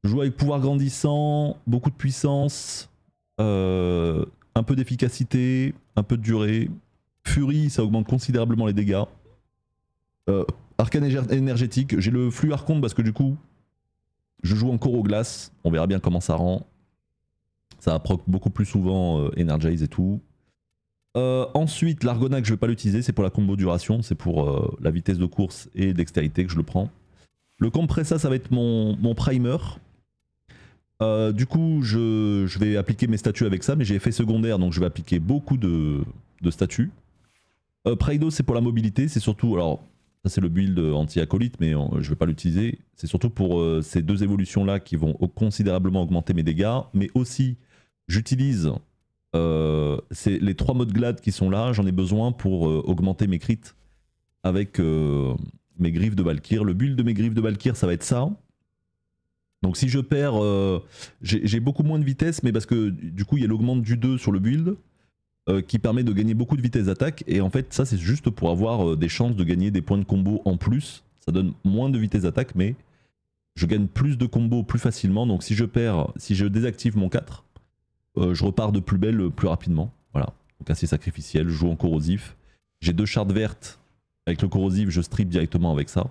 Je joue avec pouvoir grandissant, beaucoup de puissance, un peu d'efficacité, un peu de durée. Furie, ça augmente considérablement les dégâts. Arcane énergétique, j'ai le flux archonte parce que du coup, je joue encore aux glaces. On verra bien comment ça rend. Ça proc beaucoup plus souvent Energize et tout. Ensuite, l'Argonac, je vais pas l'utiliser, c'est pour la combo duration, c'est pour la vitesse de course et dextérité que je le prends. Le Compressa, ça va être mon primer. Du coup, je vais appliquer mes statuts avec ça, mais j'ai effet secondaire, donc je vais appliquer beaucoup de statuts. Praido, c'est pour la mobilité, c'est surtout, alors ça c'est le build anti-acolyte, mais je vais pas l'utiliser. C'est surtout pour ces deux évolutions-là qui vont considérablement augmenter mes dégâts, mais aussi j'utilise les 3 modes glad qui sont là, j'en ai besoin pour augmenter mes crits avec mes griffes de Valkyr. Le build de mes griffes de Valkyr, ça va être ça. Donc si je perds, j'ai beaucoup moins de vitesse, mais parce que du coup il y a l'augmente du 2 sur le build qui permet de gagner beaucoup de vitesse d'attaque. Et en fait ça c'est juste pour avoir des chances de gagner des points de combo en plus. Ça donne moins de vitesse d'attaque, mais je gagne plus de combos plus facilement. Donc si je perds, si je désactive mon 4, je repars de plus belle plus rapidement. Voilà, donc assez sacrificiel, je joue en corrosif. J'ai 2 chardes vertes, avec le corrosif je strip directement avec ça.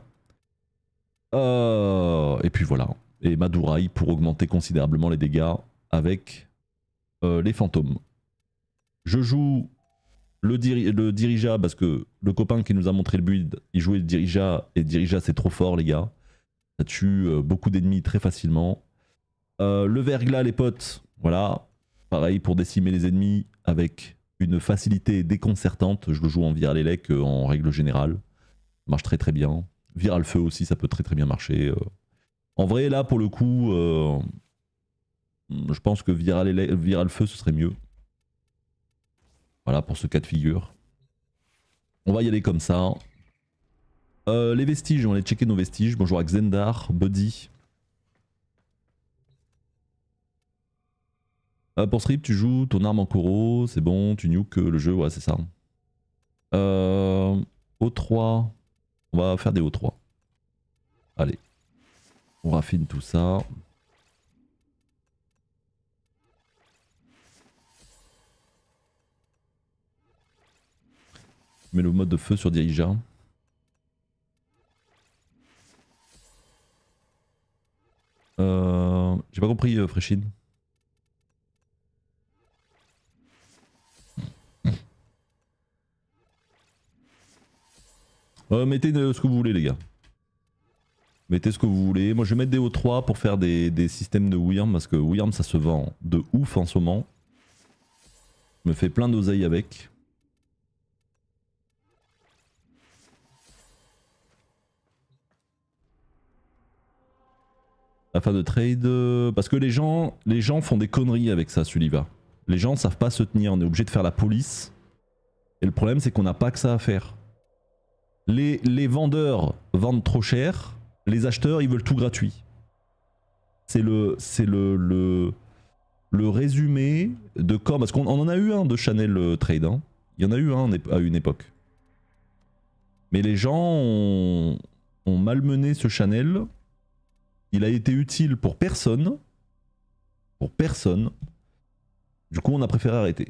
Et puis voilà. Et Madurai pour augmenter considérablement les dégâts avec les fantômes. Je joue le Dirija parce que le copain qui nous a montré le build, il jouait le Dirija et Dirija c'est trop fort les gars. Ça tue beaucoup d'ennemis très facilement. Le Verglas les potes, voilà. Pareil pour décimer les ennemis avec une facilité déconcertante. Je le joue en Viral Elec en règle générale. Ça marche très très bien. Viral Feu aussi ça peut très très bien marcher. En vrai, là, pour le coup, je pense que Viral Feu, ce serait mieux. Voilà, pour ce cas de figure. On va y aller comme ça. Les vestiges, on va aller checker nos vestiges. Bonjour à Xendar, Buddy. Pour Strip, tu joues ton arme en Koro, c'est bon, tu nuke le jeu, ouais, c'est ça. O3, on va faire des O3. Allez. On raffine tout ça. Je mets le mode de feu sur Dirija. J'ai pas compris, Fréchine. Mettez ce que vous voulez, les gars. Mettez ce que vous voulez. Moi, je vais mettre des O3 pour faire des systèmes de Wyrm parce que Wyrm, ça se vend de ouf en ce moment. Je me fais plein d'oseilles avec. Afin de trade. Parce que les gens font des conneries avec ça, Sulliva. Les gens savent pas se tenir. On est obligé de faire la police. Et le problème, c'est qu'on n'a pas que ça à faire. Les vendeurs vendent trop cher. Les acheteurs, ils veulent tout gratuit. C'est le résumé de quand. Parce qu'on en a eu un de Chanel Trade. Hein. Il y en a eu un à une époque. Mais les gens ont malmené ce Chanel. Il a été utile pour personne. Pour personne. Du coup, on a préféré arrêter.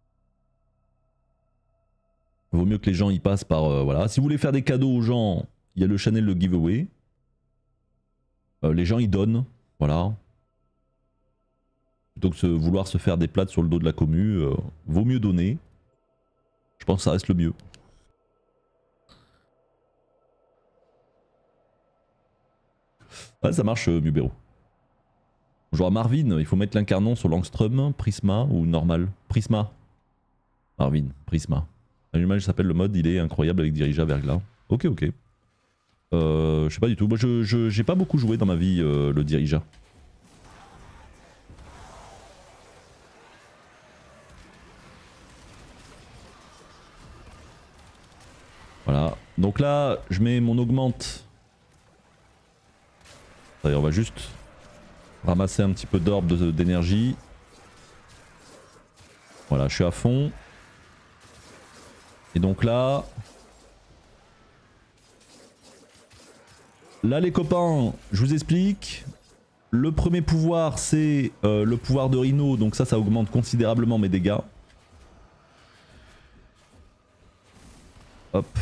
Vaut mieux que les gens y passent par... voilà. Si vous voulez faire des cadeaux aux gens, il y a le Chanel de giveaway. Les gens, ils donnent. Voilà. Plutôt que de vouloir se faire des plates sur le dos de la commu, vaut mieux donner. Je pense que ça reste le mieux. Ouais, ça marche, Mubero. Bonjour à Marvin, il faut mettre l'incarnon sur Langstrom, Prisma ou normal. Prisma. Marvin, Prisma. L'animal s'appelle le mode, il est incroyable avec Dirija Verglas. Ok, ok. Je sais pas du tout. Moi, j'ai pas beaucoup joué dans ma vie le Dirija. Voilà. Donc là, je mets mon augmente. Allez, on va juste ramasser un petit peu d'orbe d'énergie. Voilà, je suis à fond. Et donc là... Là les copains, je vous explique. Le premier pouvoir c'est le pouvoir de Rhino, donc ça augmente considérablement mes dégâts. Hop.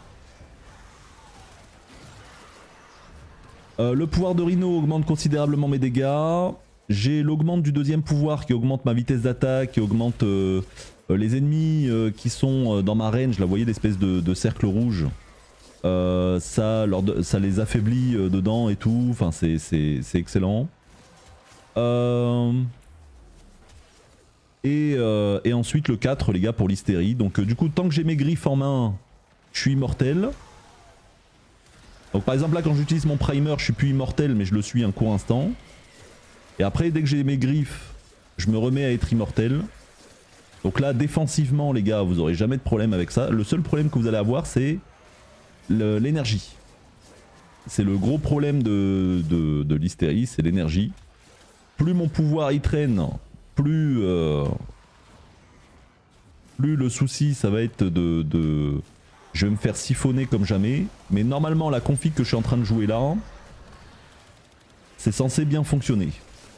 Le pouvoir de Rhino augmente considérablement mes dégâts. J'ai l'augmente du deuxième pouvoir qui augmente ma vitesse d'attaque, qui augmente les ennemis qui sont dans ma range. Là vous voyez l'espèce de cercle rouge. Ça les affaiblit dedans et tout. Enfin c'est excellent. Et ensuite le 4 les gars pour l'hystérie. Donc du coup tant que j'ai mes griffes en main, je suis immortel. Donc par exemple là quand j'utilise mon primer je suis plus immortel mais je le suis un court instant. Et après dès que j'ai mes griffes je me remets à être immortel. Donc là défensivement les gars vous aurez jamais de problème avec ça. Le seul problème que vous allez avoir c'est l'énergie. C'est le gros problème de l'hystérie, c'est l'énergie. Plus mon pouvoir y traîne, plus le souci ça va être je vais me faire siphonner comme jamais. Mais normalement la config que je suis en train de jouer là, c'est censé bien fonctionner.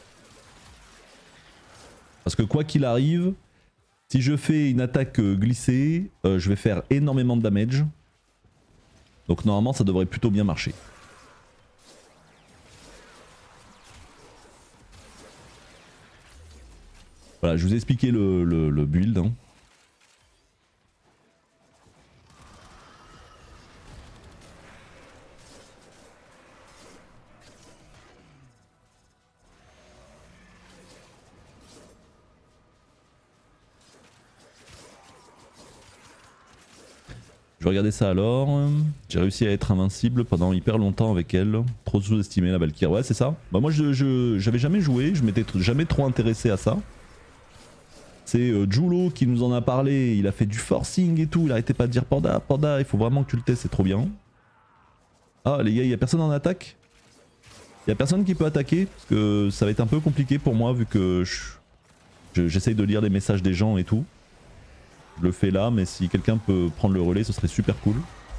Parce que quoi qu'il arrive, si je fais une attaque glissée, je vais faire énormément de damage. Donc normalement ça devrait plutôt bien marcher. Voilà, je vous ai expliqué le build. Hein. Je vais regarder ça alors. J'ai réussi à être invincible pendant hyper longtemps avec elle. Trop sous-estimé la Valkyrie. Ouais, c'est ça. Bah moi, j'avais jamais joué. Je m'étais jamais trop intéressé à ça. C'est Julo qui nous en a parlé. Il a fait du forcing et tout. Il arrêtait pas de dire Panda, Panda. Il faut vraiment que tu le testes. C'est trop bien. Ah, les gars, il y a personne en attaque. Il y a personne qui peut attaquer. Parce que ça va être un peu compliqué pour moi vu que j'essaye de lire les messages des gens et tout. Je le fais là, mais si quelqu'un peut prendre le relais, ce serait super cool.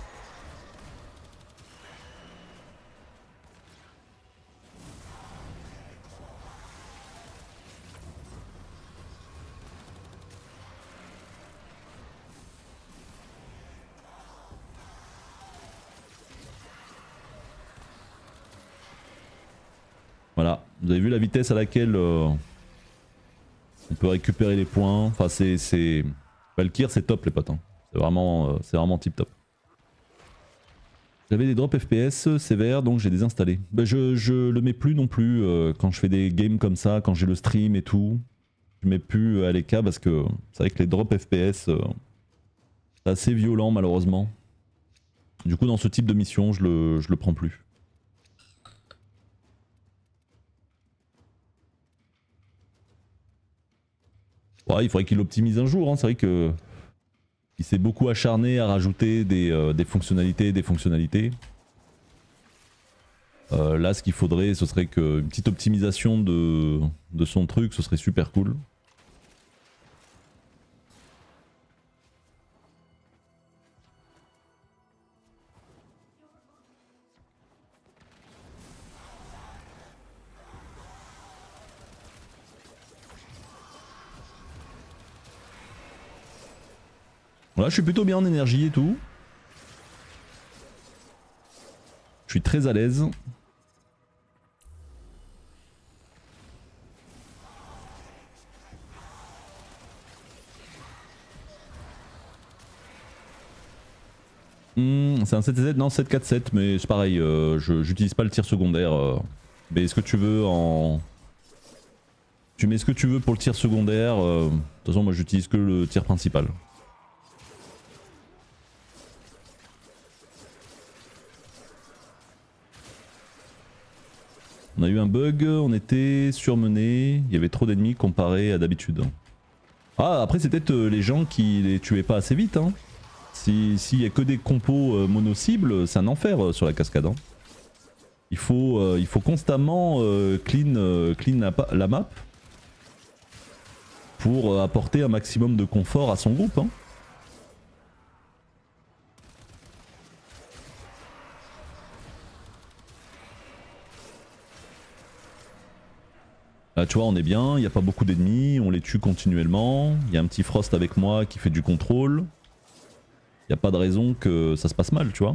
Voilà, vous avez vu la vitesse à laquelle on peut récupérer les points. Enfin, c'est... Valkyrie, c'est top les potes. Hein. C'est vraiment tip top. J'avais des drops FPS sévères donc j'ai désinstallé. Bah, je le mets plus non plus quand je fais des games comme ça, quand j'ai le stream et tout. Je mets plus à l'EK parce que c'est vrai que les drops FPS c'est assez violent malheureusement. Du coup dans ce type de mission je le prends plus. Ouais, il faudrait qu'il l'optimise un jour, hein. C'est vrai que il s'est beaucoup acharné à rajouter des fonctionnalités, là ce qu'il faudrait ce serait qu'une petite optimisation de son truc, ce serait super cool. Voilà, je suis plutôt bien en énergie et tout. Je suis très à l'aise. C'est un 7Z, non 7-4-7, mais c'est pareil, j'utilise pas le tir secondaire. Mais ce que tu veux en... Tu mets ce que tu veux pour le tir secondaire, de toute façon moi j'utilise que le tir principal. On a eu un bug, on était surmené, il y avait trop d'ennemis comparé à d'habitude. Ah après c'est peut-être les gens qui les tuaient pas assez vite hein. S'il y a que des compos mono-cibles, c'est un enfer sur la cascade. Hein. Il faut constamment clean la map pour apporter un maximum de confort à son groupe. Hein. Là tu vois on est bien, il n'y a pas beaucoup d'ennemis, on les tue continuellement, il y a un petit Frost avec moi qui fait du contrôle. Il n'y a pas de raison que ça se passe mal tu vois.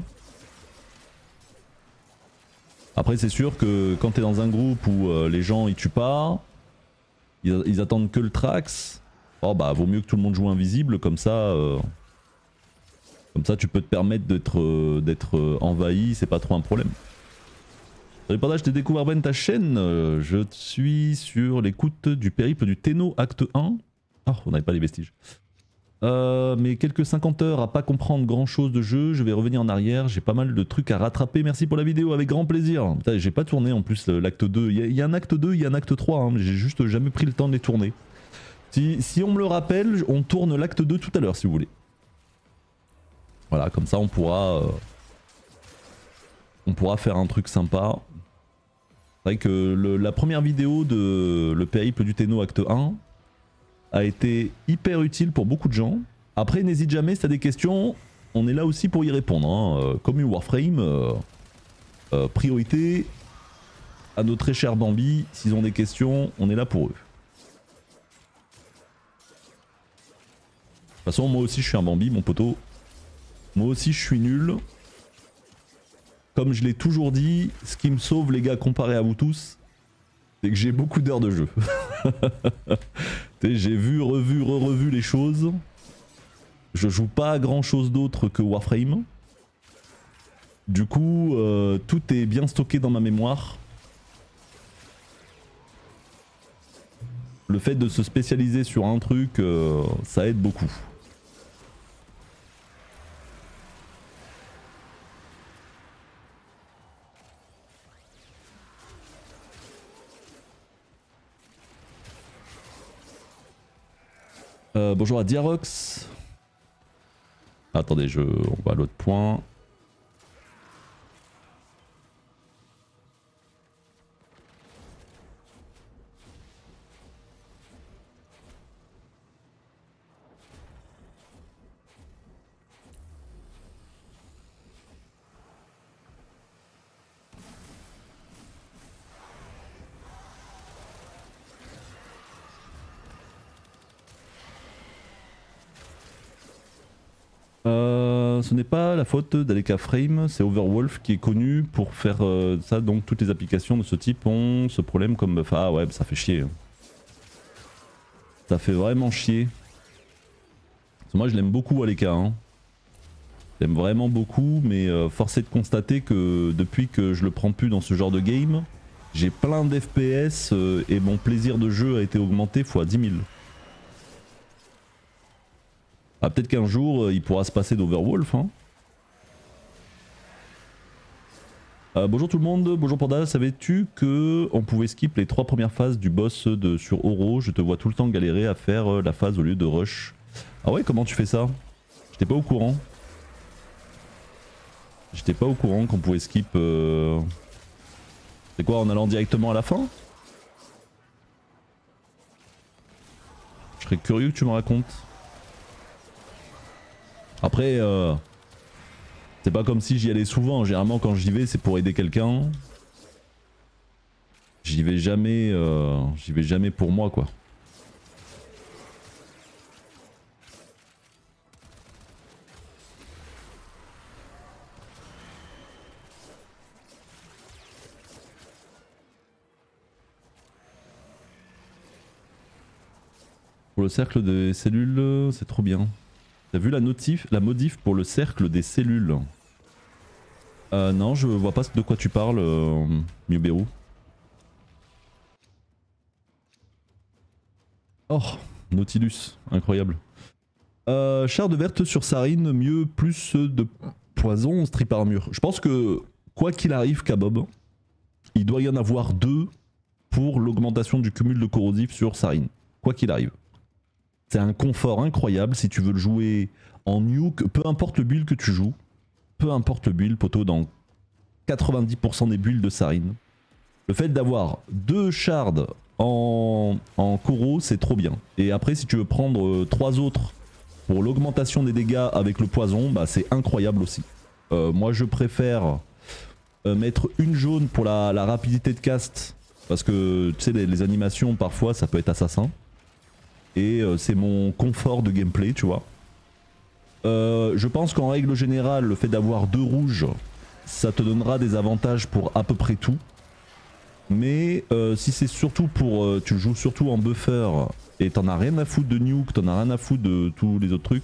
Après c'est sûr que quand t'es dans un groupe où les gens ils tuent pas, ils attendent que le Trax, oh bah vaut mieux que tout le monde joue invisible comme ça tu peux te permettre d'être envahi, c'est pas trop un problème. Salut Panda, je t'ai découvert Ben ta chaîne, je suis sur l'écoute du périple du Tenno acte 1. Oh on n'avait pas les vestiges. Mais quelques 50 heures à pas comprendre grand chose de jeu, je vais revenir en arrière, j'ai pas mal de trucs à rattraper, merci pour la vidéo, avec grand plaisir. J'ai pas tourné en plus l'acte 2, il y a un acte 2, il y a un acte 3, hein, j'ai juste jamais pris le temps de les tourner. Si on me le rappelle, on tourne l'acte 2 tout à l'heure si vous voulez. Voilà, comme ça on pourra faire un truc sympa. C'est vrai que la première vidéo de le périple du Tenno acte 1 a été hyper utile pour beaucoup de gens. Après n'hésite jamais si t'as des questions, on est là aussi pour y répondre. Hein. Comme une Warframe, priorité à nos très chers Bambi, s'ils ont des questions, on est là pour eux. De toute façon moi aussi je suis un Bambi mon poteau. Moi aussi je suis nul. Comme je l'ai toujours dit, ce qui me sauve les gars comparé à vous tous, c'est que j'ai beaucoup d'heures de jeu. J'ai vu, revu, re-revu les choses. Je joue pas à grand chose d'autre que Warframe. Du coup, tout est bien stocké dans ma mémoire. Le fait de se spécialiser sur un truc, ça aide beaucoup. Bonjour à Diarox. Attendez, on va à l'autre point. Ce n'est pas la faute d'Aleka Frame, c'est Overwolf qui est connu pour faire ça, donc toutes les applications de ce type ont ce problème comme... Enfin ah ouais, ça fait chier. Ça fait vraiment chier. Moi je l'aime beaucoup Aleka, hein. Je l'aime vraiment beaucoup, mais force est de constater que depuis que je le prends plus dans ce genre de game, j'ai plein d'FPS et mon plaisir de jeu a été augmenté x 10 000. Ah, peut-être qu'un jour il pourra se passer d'Overwolf. Hein. Bonjour tout le monde, bonjour Panda, savais-tu que on pouvait skip les 3 premières phases du boss sur Oro? Je te vois tout le temps galérer à faire la phase au lieu de rush. Ah ouais, comment tu fais ça? J'étais pas au courant. J'étais pas au courant qu'on pouvait skip... C'est quoi, en allant directement à la fin? Je serais curieux que tu me racontes. Après, c'est pas comme si j'y allais souvent. Généralement, quand j'y vais, c'est pour aider quelqu'un. J'y vais jamais pour moi, quoi. Pour le cercle des cellules, c'est trop bien. T'as vu la modif pour le cercle des cellules? Non, je vois pas de quoi tu parles, Miuberu. Oh, Nautilus, incroyable. Charde verte sur Sarine, mieux plus de poison, strip armure. Je pense que, quoi qu'il arrive, Kabob, il doit y en avoir 2 pour l'augmentation du cumul de corrosif sur Sarine. Quoi qu'il arrive. C'est un confort incroyable si tu veux le jouer en nuke, peu importe le build que tu joues. Peu importe le build, poteau, dans 90% des builds de Sarine. Le fait d'avoir 2 shards en Koro, c'est trop bien. Et après, si tu veux prendre 3 autres pour l'augmentation des dégâts avec le poison, bah c'est incroyable aussi. Moi, je préfère mettre une jaune pour la rapidité de cast Parce que tu sais, les animations parfois ça peut être assassin. Et c'est mon confort de gameplay, tu vois. Je pense qu'en règle générale, le fait d'avoir 2 rouges, ça te donnera des avantages pour à peu près tout. Mais si c'est surtout pour... tu joues surtout en buffer et t'en as rien à foutre de nuke, t'en as rien à foutre de tous les autres trucs.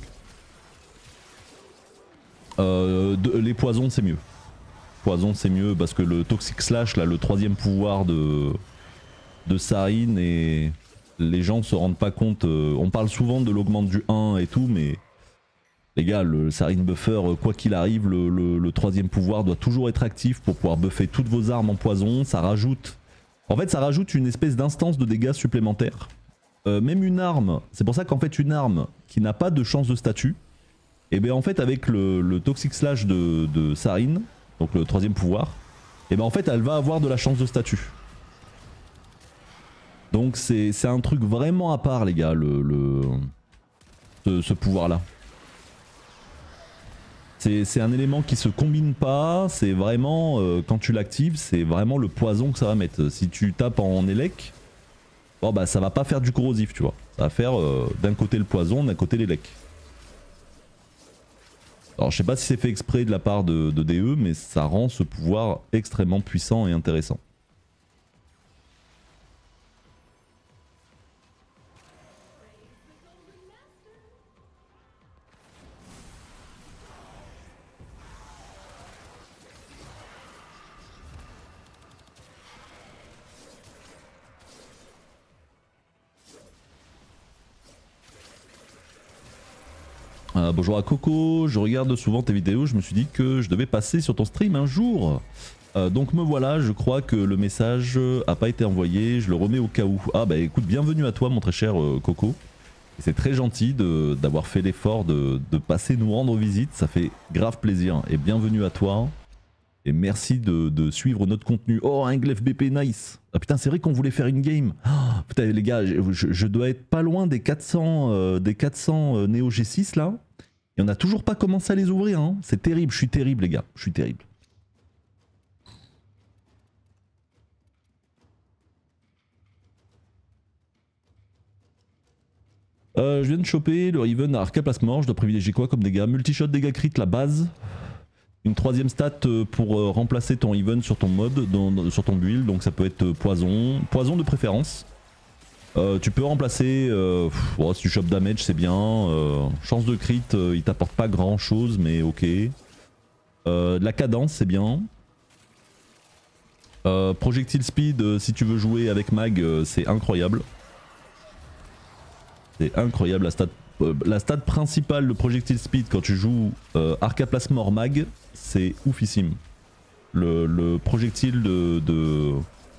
Les poisons c'est mieux. Poison c'est mieux parce que le Toxic Slash, là, le 3ème pouvoir de Sarin, et les gens se rendent pas compte. On parle souvent de l'augmente du 1 et tout, mais les gars, le Sarin Buffer, quoi qu'il arrive, le 3ème pouvoir doit toujours être actif pour pouvoir buffer toutes vos armes en poison. Ça rajoute... En fait, ça rajoute une espèce d'instance de dégâts supplémentaire. Même une arme, c'est pour ça qu'en fait une arme qui n'a pas de chance de statut, et bien en fait avec le Toxic Slash de Sarin, donc le 3ème pouvoir, et bien en fait elle va avoir de la chance de statut. Donc c'est un truc vraiment à part les gars, ce pouvoir là. C'est un élément qui se combine pas, c'est vraiment, quand tu l'actives, c'est vraiment le poison que ça va mettre. Si tu tapes en élec, bon bah ça va pas faire du corrosif, tu vois. Ça va faire d'un côté le poison, d'un côté l'élec. Alors je sais pas si c'est fait exprès de la part de DE, mais ça rend ce pouvoir extrêmement puissant et intéressant. Bonjour à Coco, je regarde souvent tes vidéos, je me suis dit que je devais passer sur ton stream un jour. Donc me voilà, je crois que le message a pas été envoyé, je le remets au cas où. Ah bah écoute, bienvenue à toi mon très cher Coco. C'est très gentil d'avoir fait l'effort de passer nous rendre visite, ça fait grave plaisir. Et bienvenue à toi. Et merci de suivre notre contenu. Oh, un Glef BP, nice. Ah putain, c'est vrai qu'on voulait faire une game. Oh, putain, les gars, je dois être pas loin des 400 Neo G6 là. Et on a toujours pas commencé à les ouvrir. Hein. C'est terrible, je suis terrible les gars. Je suis terrible. Je viens de choper le Riven à Arca Place Mort. Je dois privilégier quoi comme dégâts? Multishot, dégâts crit, la base. Une 3ème stat pour remplacer ton even sur ton mode, sur ton build, donc ça peut être poison, poison de préférence. Tu peux remplacer, si tu chopes damage c'est bien, chance de crit il t'apporte pas grand chose mais ok. De la cadence c'est bien. Projectile speed si tu veux jouer avec mag c'est incroyable. C'est incroyable la stat principale de projectile speed quand tu joues Arca Place Mort mag, c'est oufissime. Le projectile de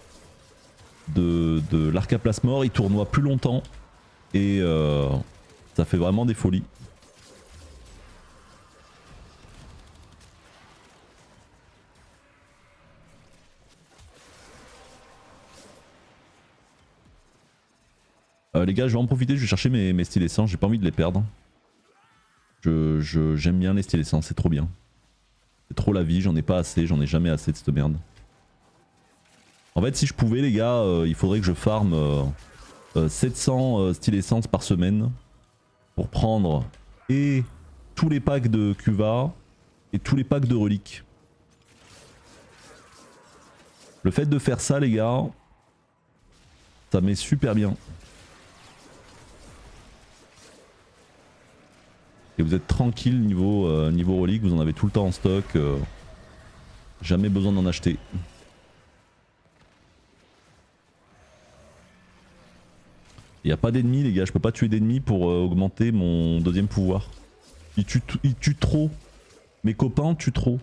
l'Arca Place Mort il tournoie plus longtemps et ça fait vraiment des folies. Les gars, je vais en profiter, je vais chercher mes styles essence, j'ai pas envie de les perdre. J'aime bien les styles essence, c'est trop bien. C'est trop la vie, j'en ai pas assez, j'en ai jamais assez de cette merde. En fait, si je pouvais, les gars, il faudrait que je farm 700 styles essence par semaine pour prendre et tous les packs de Cuva et tous les packs de reliques. Le fait de faire ça, les gars, ça met super bien. Et vous êtes tranquille niveau relique, vous en avez tout le temps en stock. Jamais besoin d'en acheter. Il n'y a pas d'ennemis les gars, je peux pas tuer d'ennemis pour augmenter mon 2ème pouvoir. Ils tuent trop. Mes copains tuent trop.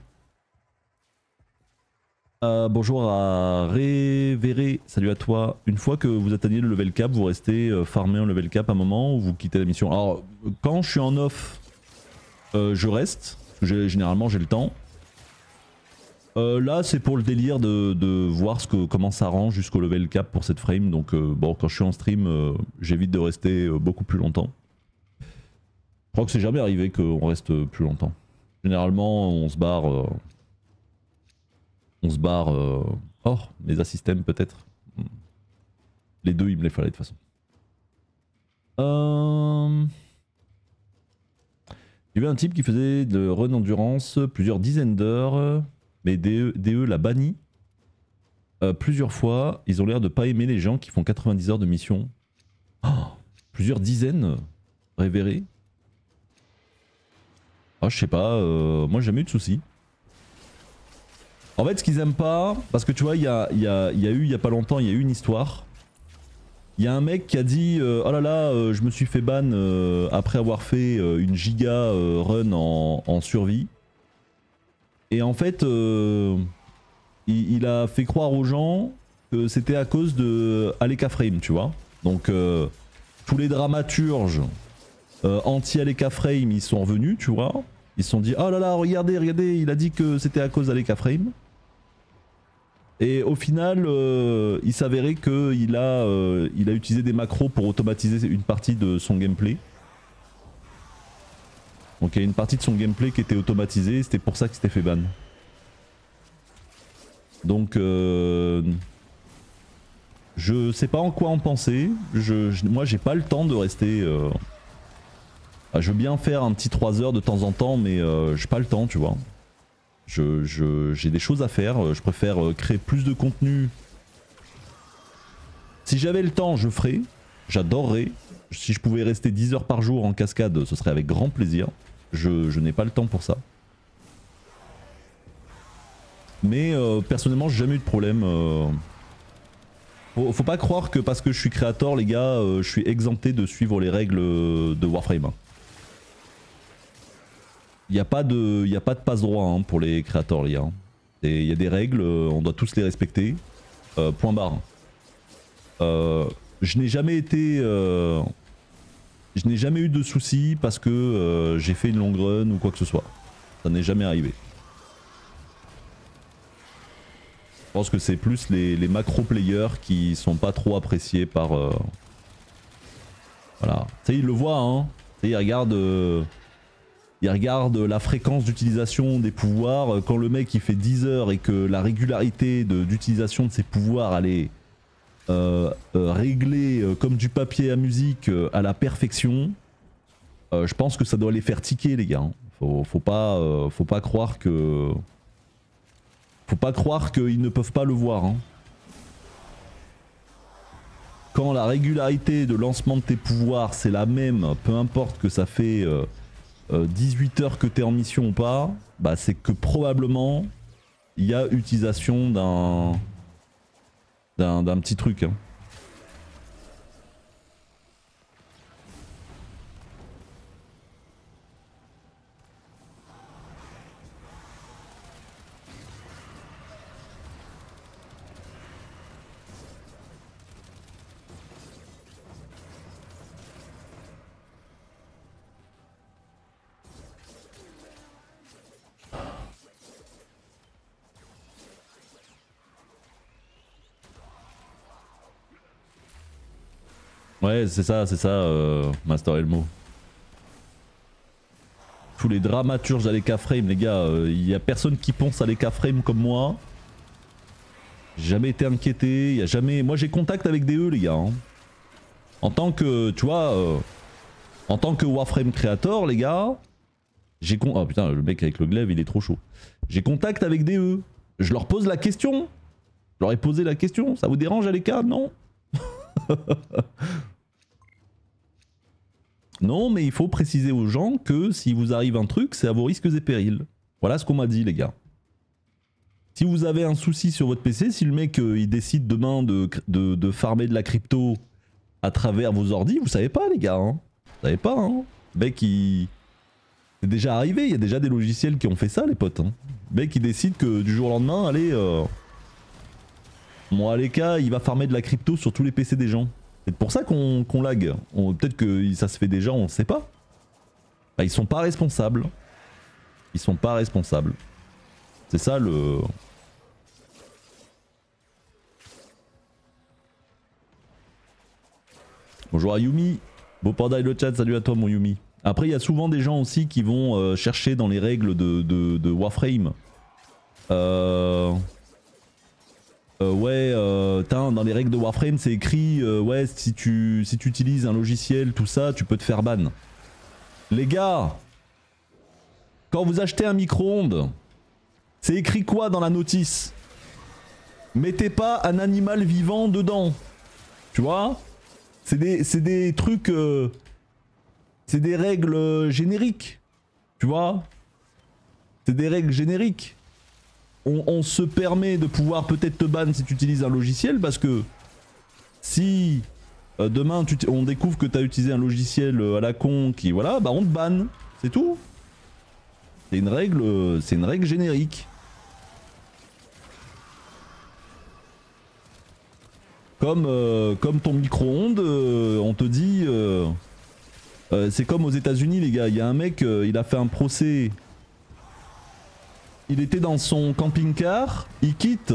Bonjour à Révéré, salut à toi. Une fois que vous atteignez le level cap, vous restez farmer un level cap un moment ou vous quittez la mission? Alors quand je suis en off, je reste, généralement j'ai le temps. Là c'est pour le délire de voir comment ça rend jusqu'au level cap pour cette frame. Donc bon, quand je suis en stream, j'évite de rester beaucoup plus longtemps. Je crois que c'est jamais arrivé qu'on reste plus longtemps. Généralement on se barre... hors mes assystèmes peut-être. Les deux, il me les fallait de toute façon. Il y avait un type qui faisait de run endurance plusieurs dizaines d'heures, mais DE l'a banni plusieurs fois. Ils ont l'air de pas aimer les gens qui font 90 heures de mission. Oh, plusieurs dizaines révérés. Ah, je sais pas, moi j'ai jamais eu de soucis. En fait, ce qu'ils aiment pas, parce que tu vois, il y a pas longtemps, il y a eu une histoire. Il y a un mec qui a dit oh là là, je me suis fait ban après avoir fait une giga run en survie. Et en fait, il a fait croire aux gens que c'était à cause de Aleka Frame, tu vois. Donc tous les dramaturges anti-Aleka Frame, ils sont revenus, tu vois. Ils se sont dit oh là là, regardez, regardez, il a dit que c'était à cause d'Aleka Frame. Et au final, il s'avérait qu'il a utilisé des macros pour automatiser une partie de son gameplay. Donc il y a une partie de son gameplay qui était automatisée, c'était pour ça que c'était fait ban. Donc je sais pas en quoi en penser. Moi j'ai pas le temps de rester... je veux bien faire un petit 3 heures de temps en temps, mais j'ai pas le temps, tu vois. J'ai des choses à faire, je préfère créer plus de contenu. Si j'avais le temps, je ferais, j'adorerais. Si je pouvais rester 10 heures par jour en cascade, ce serait avec grand plaisir. Je n'ai pas le temps pour ça. Mais personnellement, j'ai jamais eu de problème. Faut pas croire que parce que je suis créateur, les gars, je suis exempté de suivre les règles de Warframe. Il n'y a pas de passe-droit hein, pour les créateurs, les gars. Il y a des règles, on doit tous les respecter. Point barre. Je n'ai jamais été... je n'ai jamais eu de soucis parce que j'ai fait une long run ou quoi que ce soit. Ça n'est jamais arrivé. Je pense que c'est plus les macro-players qui sont pas trop appréciés par... Voilà. Tu sais, ils le voient, hein. Tu sais, il regarde la fréquence d'utilisation des pouvoirs. Quand le mec il fait 10 heures et que la régularité d'utilisation de ses pouvoirs elle est réglée comme du papier à musique à la perfection, je pense que ça doit les faire tiquer les gars. Faut pas croire que... Faut pas croire qu'ils ne peuvent pas le voir. Hein. Quand la régularité de lancement de tes pouvoirs c'est la même, peu importe que ça fait 18 heures que t'es en mission ou pas, bah c'est que probablement il y a utilisation d'un petit truc. Hein. Ouais, c'est ça, Master Elmo. Tous les dramaturges Aleka Frame, les gars, il y a personne qui pense à Aleka Frame comme moi. J'ai jamais été inquiété, y a jamais... Moi j'ai contact avec DE les gars. Hein. En tant que, tu vois, en tant que Warframe Creator les gars, j'ai Oh putain, le mec avec le glaive il est trop chaud. J'ai contact avec DE. Je leur pose la question. Je leur ai posé la question. Ça vous dérange Aleka? Non. Non, mais il faut préciser aux gens que si vous arrive un truc, c'est à vos risques et périls. Voilà ce qu'on m'a dit, les gars. Si vous avez un souci sur votre PC, si le mec il décide demain de farmer de la crypto à travers vos ordis, vous savez pas, les gars. Hein. Vous savez pas, hein. Le mec, il... C'est déjà arrivé, il y a déjà des logiciels qui ont fait ça, les potes. Hein. Le mec, il décide que du jour au lendemain, allez... Mon Aleka, il va farmer de la crypto sur tous les PC des gens. C'est pour ça qu'on lag. Peut-être que ça se fait déjà, on sait pas. Bah, ils sont pas responsables. Ils sont pas responsables. C'est ça le... Bonjour à Yumi. Beau panda et le chat, salut à toi mon Yumi. Après il y a souvent des gens aussi qui vont chercher dans les règles de Warframe. ouais, dans les règles de Warframe, c'est écrit, ouais, si tu utilises un logiciel, tout ça, tu peux te faire ban. Les gars, quand vous achetez un micro-ondes, c'est écrit quoi dans la notice? Mettez pas un animal vivant dedans. Tu vois? C'est des trucs... c'est des règles génériques. Tu vois? C'est des règles génériques. On se permet de pouvoir peut-être te ban si tu utilises un logiciel parce que si demain on découvre que tu as utilisé un logiciel à la con qui voilà, bah on te banne. C'est tout. C'est une règle générique. Comme ton micro-ondes, on te dit... c'est comme aux États-Unis les gars, il y a un mec, il a fait un procès... Il était dans son camping-car, il quitte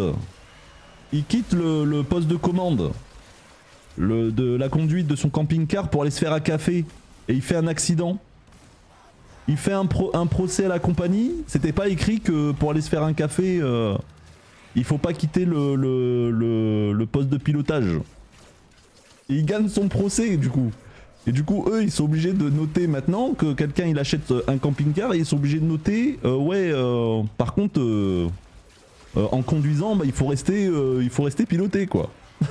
le poste de commande de la conduite de son camping-car pour aller se faire un café. Et il fait un accident. Il fait un procès à la compagnie. C'était pas écrit que pour aller se faire un café, il faut pas quitter le poste de pilotage. Et il gagne son procès du coup. Et du coup, eux, ils sont obligés de noter maintenant que quelqu'un il achète un camping-car et ils sont obligés de noter, par contre, en conduisant, bah, il faut rester piloté quoi.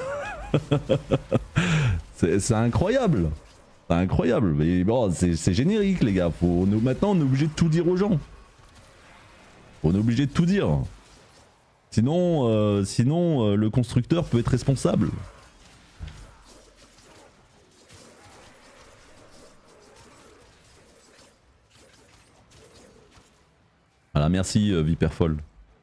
c'est incroyable. C'est incroyable. Mais bon, c'est générique les gars. Maintenant, on est obligé de tout dire aux gens. On est obligé de tout dire. Sinon, le constructeur peut être responsable. Voilà, merci Viperfoll.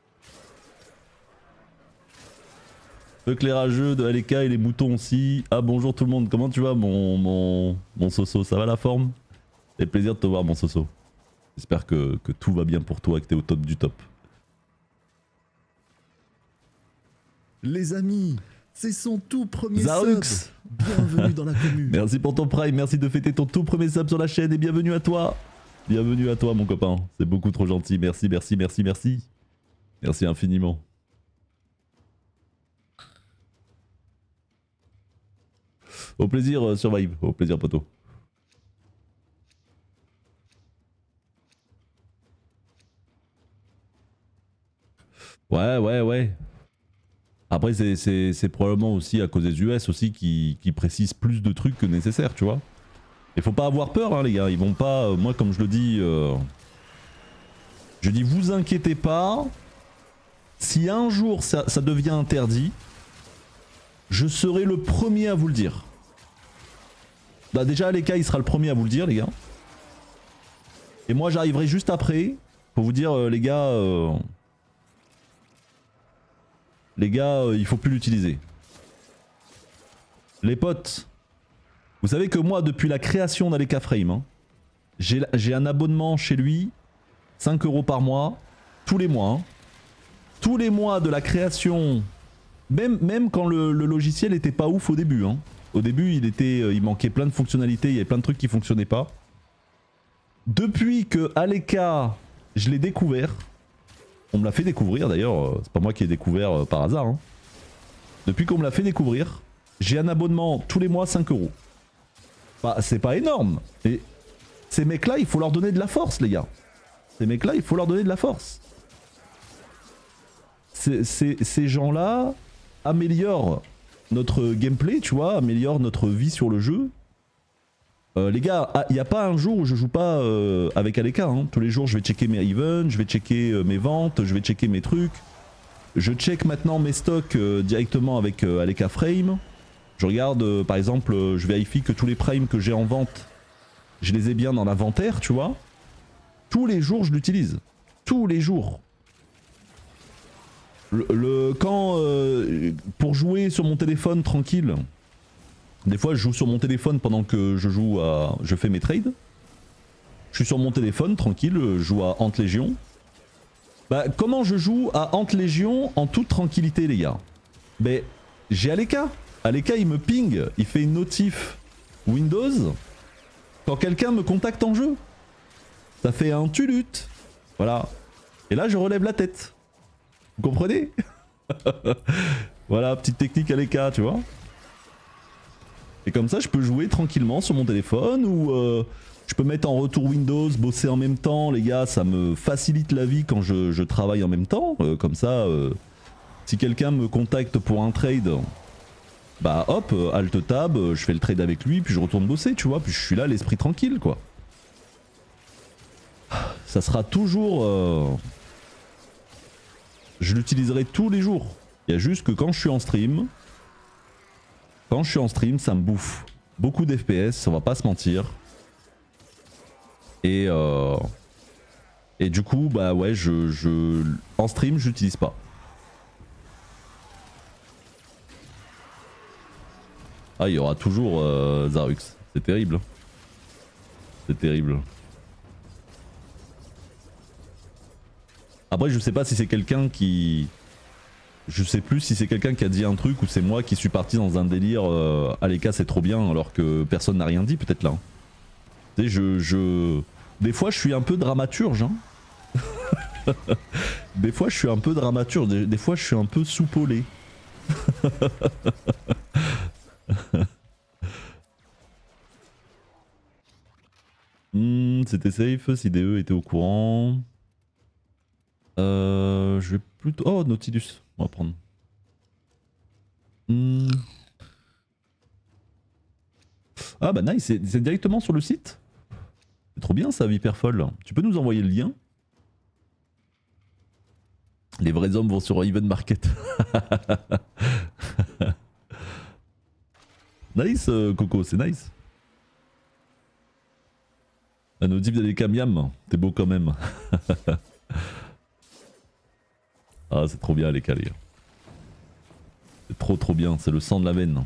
Éclairageux de LK et les moutons aussi. Ah bonjour tout le monde, comment tu vas mon Soso, ça va la forme? C'est plaisir de te voir mon Soso. J'espère que tout va bien pour toi, que t'es au top du top. Les amis, c'est son tout premier Zarux sub. Bienvenue dans la commune. Merci pour ton prime, merci de fêter ton tout premier sub sur la chaîne et bienvenue à toi. Bienvenue à toi mon copain, c'est beaucoup trop gentil, merci, merci, merci, merci. Merci infiniment. Au plaisir Survive, au plaisir poto. Ouais. Après c'est probablement aussi à cause des US aussi qui précisent plus de trucs que nécessaire, tu vois. Il faut pas avoir peur hein les gars, ils vont pas... moi comme je le dis... je dis vous inquiétez pas, si un jour ça devient interdit, je serai le premier à vous le dire. Bah déjà Aleka il sera le premier à vous le dire les gars. Et moi j'arriverai juste après pour vous dire les gars... il faut plus l'utiliser. Les potes... Vous savez que moi, depuis la création d'Aleka Frame, hein, j'ai un abonnement chez lui, 5 € par mois, tous les mois. Hein. Tous les mois de la création, même quand le logiciel était pas ouf au début. Hein. Au début, il manquait plein de fonctionnalités, il y avait plein de trucs qui fonctionnaient pas. Depuis que Aleka, je l'ai découvert, on me l'a fait découvrir d'ailleurs, c'est pas moi qui ai découvert par hasard. Hein. Depuis qu'on me l'a fait découvrir, j'ai un abonnement tous les mois 5 €. Bah, c'est pas énorme. Et ces mecs-là, il faut leur donner de la force, les gars. Ces mecs-là, il faut leur donner de la force. Ces gens-là améliorent notre gameplay, tu vois, améliorent notre vie sur le jeu. Les gars, il n'y a pas un jour où je joue pas avec Aleka. Hein. Tous les jours, je vais checker mes events, je vais checker mes ventes, je vais checker mes trucs. Je check maintenant mes stocks directement avec Aleka Frame. Je regarde, par exemple, je vérifie que tous les primes que j'ai en vente, je les ai bien dans l'inventaire, tu vois. Tous les jours, je l'utilise. Tous les jours. Pour jouer sur mon téléphone tranquille, des fois je joue sur mon téléphone pendant que je fais mes trades. Je suis sur mon téléphone tranquille, je joue à Ant Légion. Bah, comment je joue à Ant Légion en toute tranquillité, les gars? Ben, j'ai Aleka. Aleka il me ping, il fait une notif Windows quand quelqu'un me contacte en jeu. Ça fait un tulute. Voilà. Et là je relève la tête. Vous comprenez? Voilà, petite technique à l'écart, tu vois. Et comme ça, je peux jouer tranquillement sur mon téléphone ou je peux mettre en retour Windows, bosser en même temps. Les gars, ça me facilite la vie quand je travaille en même temps. Comme ça, si quelqu'un me contacte pour un trade, bah hop, alt tab, je fais le trade avec lui, puis je retourne bosser, tu vois. Puis je suis là, l'esprit tranquille, quoi. Ça sera toujours... Je l'utiliserai tous les jours. Il y a juste que quand je suis en stream... Quand je suis en stream, ça me bouffe beaucoup d'FPS, on va pas se mentir. Et du coup, bah ouais, en stream, j'utilise pas. Ah, il y aura toujours Zarux. C'est terrible. C'est terrible. Après, je sais pas si c'est quelqu'un qui... Je sais plus si c'est quelqu'un qui a dit un truc ou c'est moi qui suis parti dans un délire Aleka c'est trop bien alors que personne n'a rien dit peut-être là. Tu sais, des fois je suis un peu dramaturge. Hein. Des fois je suis un peu dramaturge, des fois je suis un peu soupolé. C'était safe si DE était au courant. Je vais plutôt... Oh, Nautilus, on va prendre. Ah bah nice, c'est directement sur le site. C'est trop bien ça, Viperfol. Tu peux nous envoyer le lien? Les vrais hommes vont sur Even Market. Nice, Coco, c'est nice. La notif d'Aleka Miam, t'es beau quand même. Ah, c'est trop bien, Aleka, les gars. C'est trop bien, c'est le sang de la veine.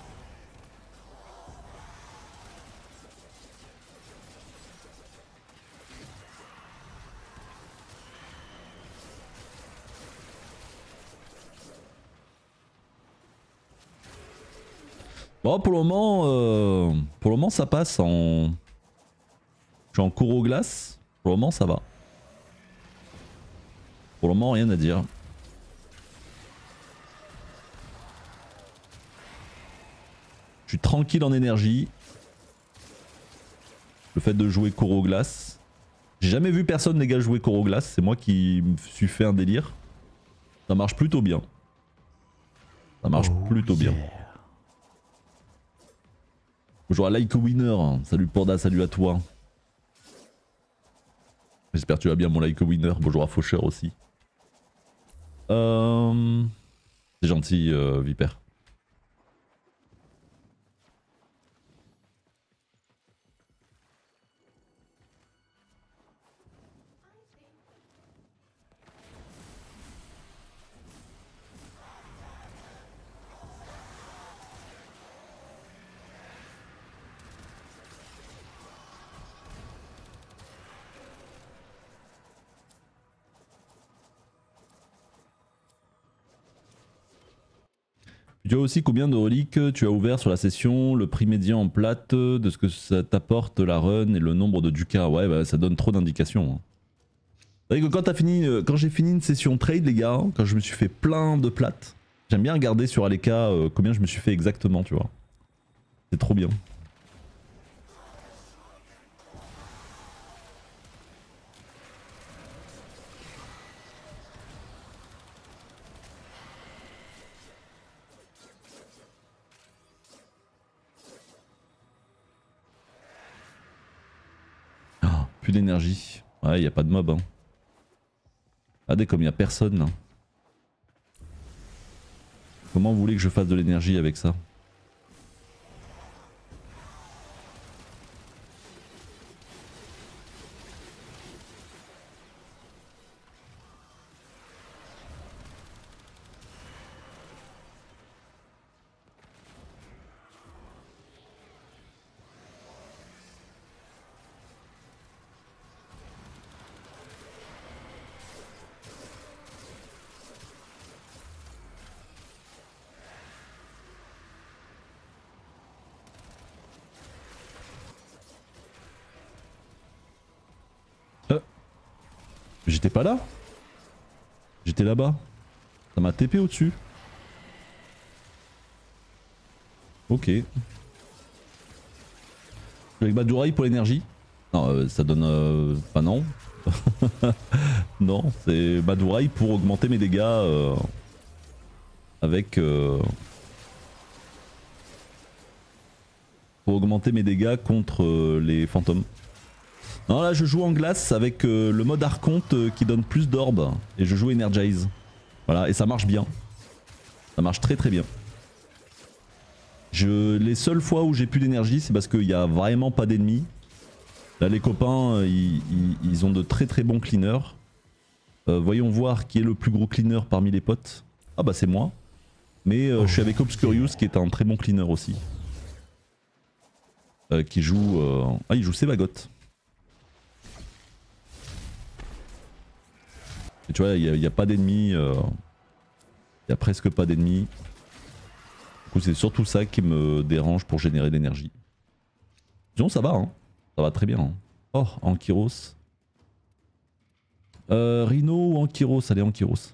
Bon, pour le moment, ça passe en... Je suis en cours aux glaces. Pour le moment, ça va. Pour le moment, rien à dire. Je suis tranquille en énergie. Le fait de jouer cours aux glaces. J'ai jamais vu personne, les gars, jouer cours aux glaces. C'est moi qui me suis fait un délire. Ça marche plutôt bien. Ça marche plutôt bien. Bonjour à Like Winner. Salut Panda, salut à toi. J'espère que tu vas bien, mon Like Winner. Bonjour à Faucheur aussi. C'est gentil, Viper. Tu vois aussi combien de reliques tu as ouvert sur la session, le prix médian en plate, de ce que ça t'apporte la run et le nombre de ducats. Ouais, bah, ça donne trop d'indications. Hein. C'est vrai que quand j'ai fini une session trade, les gars, quand je me suis fait plein de plates, j'aime bien regarder sur Aleka combien je me suis fait exactement, tu vois. C'est trop bien. Plus d'énergie. Ouais, y a pas de mob. Hein. Regardez comme y a personne là. Comment vous voulez que je fasse de l'énergie avec ça? J'étais pas là. J'étais là-bas. Ça m'a TP au-dessus. Ok. Avec Madurai pour l'énergie. Non, ça donne... Enfin non. Non, c'est Madurai pour augmenter mes dégâts avec... Pour augmenter mes dégâts contre les fantômes. Non, là je joue en glace avec le mode Archonte qui donne plus d'orbes. Et je joue Energize. Voilà, et ça marche bien. Ça marche très très bien. Les seules fois où j'ai plus d'énergie, c'est parce qu'il n'y a vraiment pas d'ennemis. Là les copains, ils ont de très très bons cleaners. Voyons voir qui est le plus gros cleaner parmi les potes. Ah bah c'est moi. Mais je suis avec Obscurious qui est un très bon cleaner aussi. Qui joue... Ah il joue Sevagot. Et tu vois, il n'y a pas d'ennemis. Il n'y a presque pas d'ennemis. Du coup c'est surtout ça qui me dérange pour générer de l'énergie. Sinon ça va hein. Ça va très bien. Hein. Oh, Ankyros. Rhino ou Ankyros? Allez, Ankyros.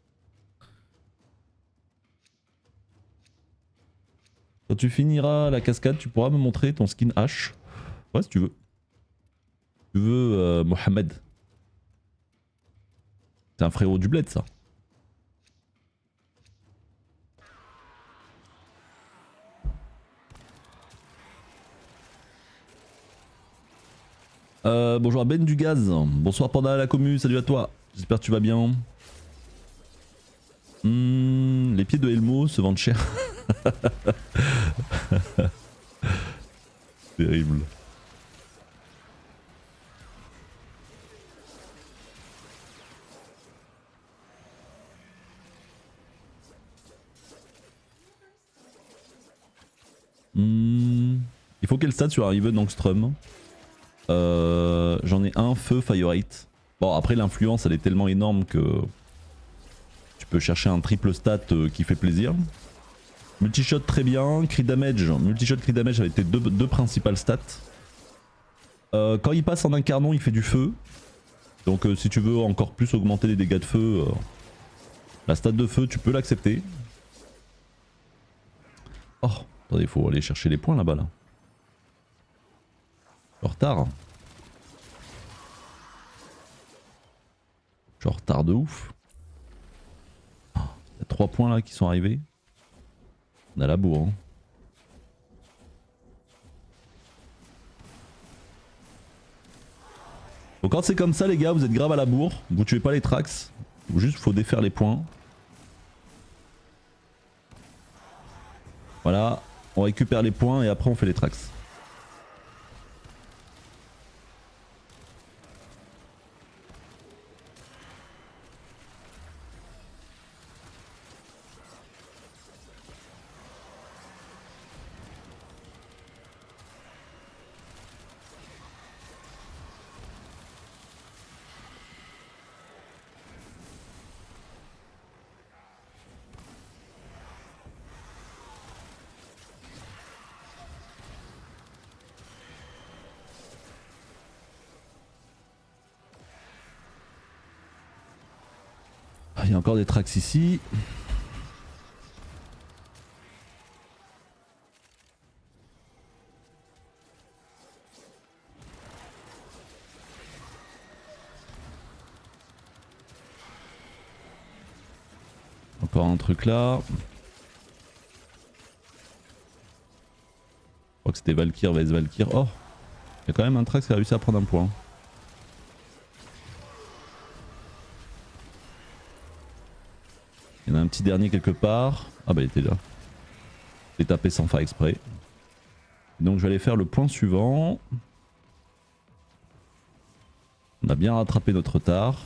Quand tu finiras la cascade, tu pourras me montrer ton skin H. Ouais, si tu veux. Tu veux Mohamed. C'est un frérot du bled, ça. Bonjour à Ben Dugaz. Bonsoir Panda à la commu, salut à toi. J'espère que tu vas bien. Les pieds de Elmo se vendent cher. Terrible. Il faut quel stade sur Arrive Angstrom? J'en ai un feu Firehate. Bon après l'influence elle est tellement énorme que tu peux chercher un triple stat qui fait plaisir. Multishot très bien, crit damage, multishot crit damage avec tes deux principales stats. Quand il passe en incarnon il fait du feu. Donc si tu veux encore plus augmenter les dégâts de feu, la stat de feu tu peux l'accepter. Oh, attendez, il faut aller chercher les points là-bas là. Je suis en retard. Je suis en retard de ouf. Il y a 3 points là qui sont arrivés. On a la bourre. Hein. Donc quand c'est comme ça les gars, vous êtes grave à la bourre. Vous tuez pas les Trax. Juste faut défaire les points. Voilà. On récupère les points et après on fait les Trax. Il y a encore des Trax ici. Encore un truc là. Je crois que c'était Valkyr vs Valkyr. Oh, il y a quand même un Trax qui a réussi à prendre un point. Il y en a un petit dernier quelque part. Ah bah il était là. J'ai tapé sans faire exprès. Donc je vais aller faire le point suivant. On a bien rattrapé notre retard.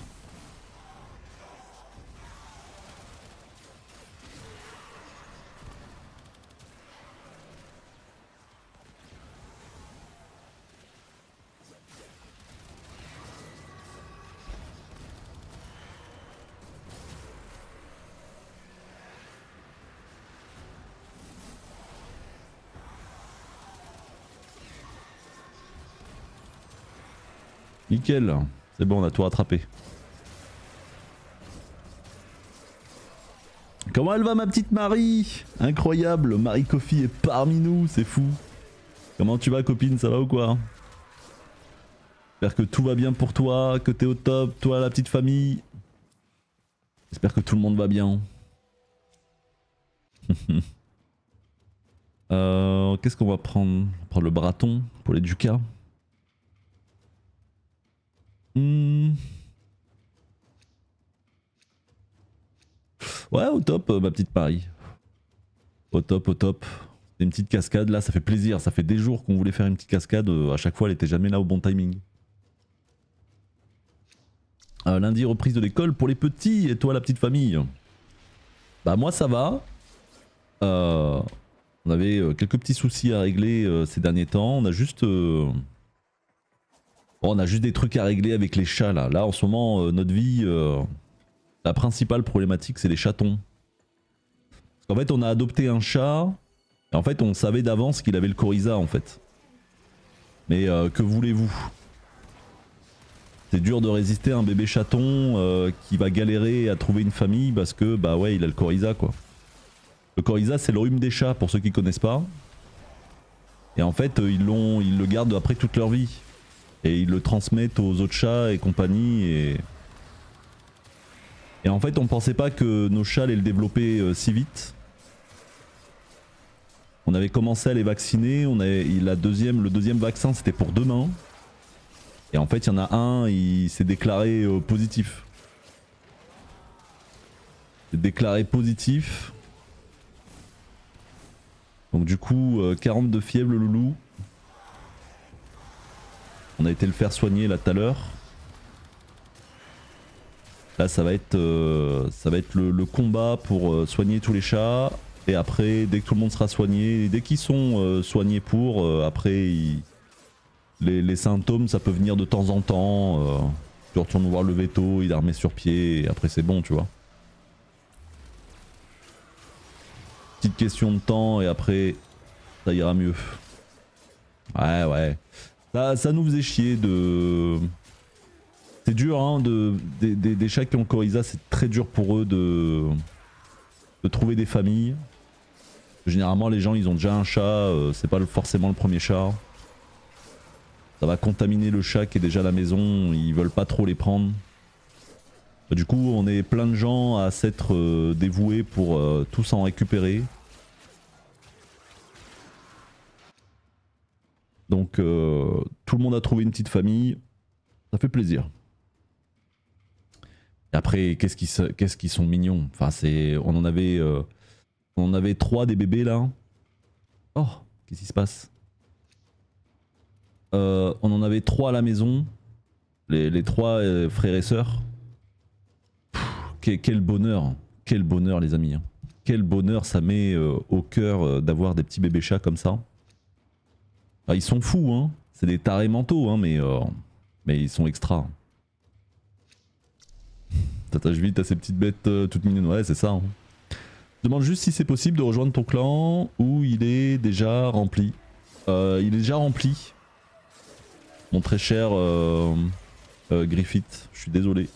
Nickel, c'est bon, on a tout rattrapé. Comment elle va ma petite Marie? Incroyable, Marie Coffee est parmi nous, c'est fou. Comment tu vas copine, ça va ou quoi? J'espère que tout va bien pour toi, que t'es au top, toi la petite famille. J'espère que tout le monde va bien. Qu'est-ce qu'on va prendre? On va prendre le braton pour les ducats. Ouais, au top, ma petite Paris. Au top, au top. Une petite cascade, là, ça fait plaisir. Ça fait des jours qu'on voulait faire une petite cascade. À chaque fois, elle était jamais là au bon timing. Lundi, reprise de l'école pour les petits. Et toi, la petite famille? Bah, moi, ça va. On avait quelques petits soucis à régler ces derniers temps. On a juste... Bon, on a juste des trucs à régler avec les chats, là. Là, en ce moment, notre vie... La principale problématique, c'est les chatons. Parce qu'en fait, on a adopté un chat, et en fait, on savait d'avance qu'il avait le coryza, en fait. Mais que voulez-vous? C'est dur de résister à un bébé chaton qui va galérer à trouver une famille parce que, bah ouais, il a le coryza, quoi. Le coryza, c'est le rhume des chats, pour ceux qui connaissent pas. Et en fait, ils le gardent après toute leur vie. Et ils le transmettent aux autres chats et compagnie, Et en fait, on pensait pas que nos chats allaient le développer si vite. On avait commencé à les vacciner. Le deuxième vaccin, c'était pour demain. Et en fait, il y en a un, il s'est déclaré positif. Il s'est déclaré positif. Donc du coup, 40 de fièvre, le loulou. On a été le faire soigner là tout à l'heure. Là ça va être le combat pour soigner tous les chats. Et après, dès que tout le monde sera soigné, dès qu'ils sont soignés après les symptômes ça peut venir de temps en temps. Tu retournes voir le veto, il est remis sur pied et après c'est bon, tu vois. Petite question de temps et après ça ira mieux. Ouais. Ça nous faisait chier de... C'est dur hein, des chats qui ont coryza, c'est très dur pour eux de trouver des familles. Généralement les gens ils ont déjà un chat, c'est pas forcément le premier chat. Ça va contaminer le chat qui est déjà à la maison, ils veulent pas trop les prendre. Du coup on est plein de gens à s'être dévoués pour tous en récupérer. Donc tout le monde a trouvé une petite famille, ça fait plaisir. Et après, qu'est-ce qu'ils sont mignons. Enfin, on en avait 3 des bébés là. Oh, qu'est-ce qui se passe? On en avait 3 à la maison. Les 3 frères et sœurs. Quel bonheur. Quel bonheur les amis. Quel bonheur ça met au cœur d'avoir des petits bébés chats comme ça. Enfin, ils sont fous, hein. C'est des tarés mentaux, hein, mais ils sont extra. T'attaches vite à ces petites bêtes toutes mignonnes, ouais c'est ça. Hein. Je demande juste si c'est possible de rejoindre ton clan ou il est déjà rempli. Il est déjà rempli. Mon très cher Griffith, je suis désolé.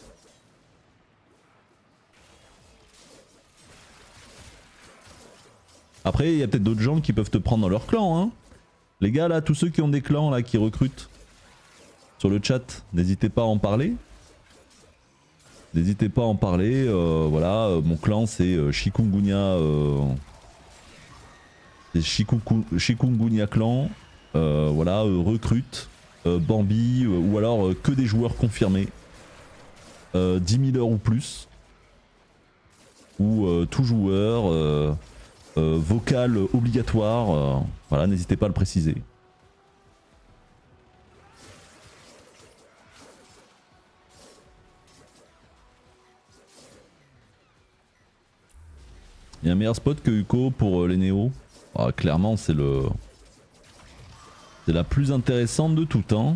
Après il y a peut-être d'autres gens qui peuvent te prendre dans leur clan. Hein. Les gars là, tous ceux qui ont des clans là qui recrutent sur le chat, n'hésitez pas à en parler. N'hésitez pas à en parler, voilà, mon clan c'est Chikungunya, Chikungunya clan, voilà, recrute, Bambi, ou alors que des joueurs confirmés, 10 000 heures ou plus, ou tout joueur, vocal obligatoire, voilà, n'hésitez pas à le préciser. Il y a un meilleur spot que Uko pour les néos. Ah, clairement c'est la plus intéressante de tout temps.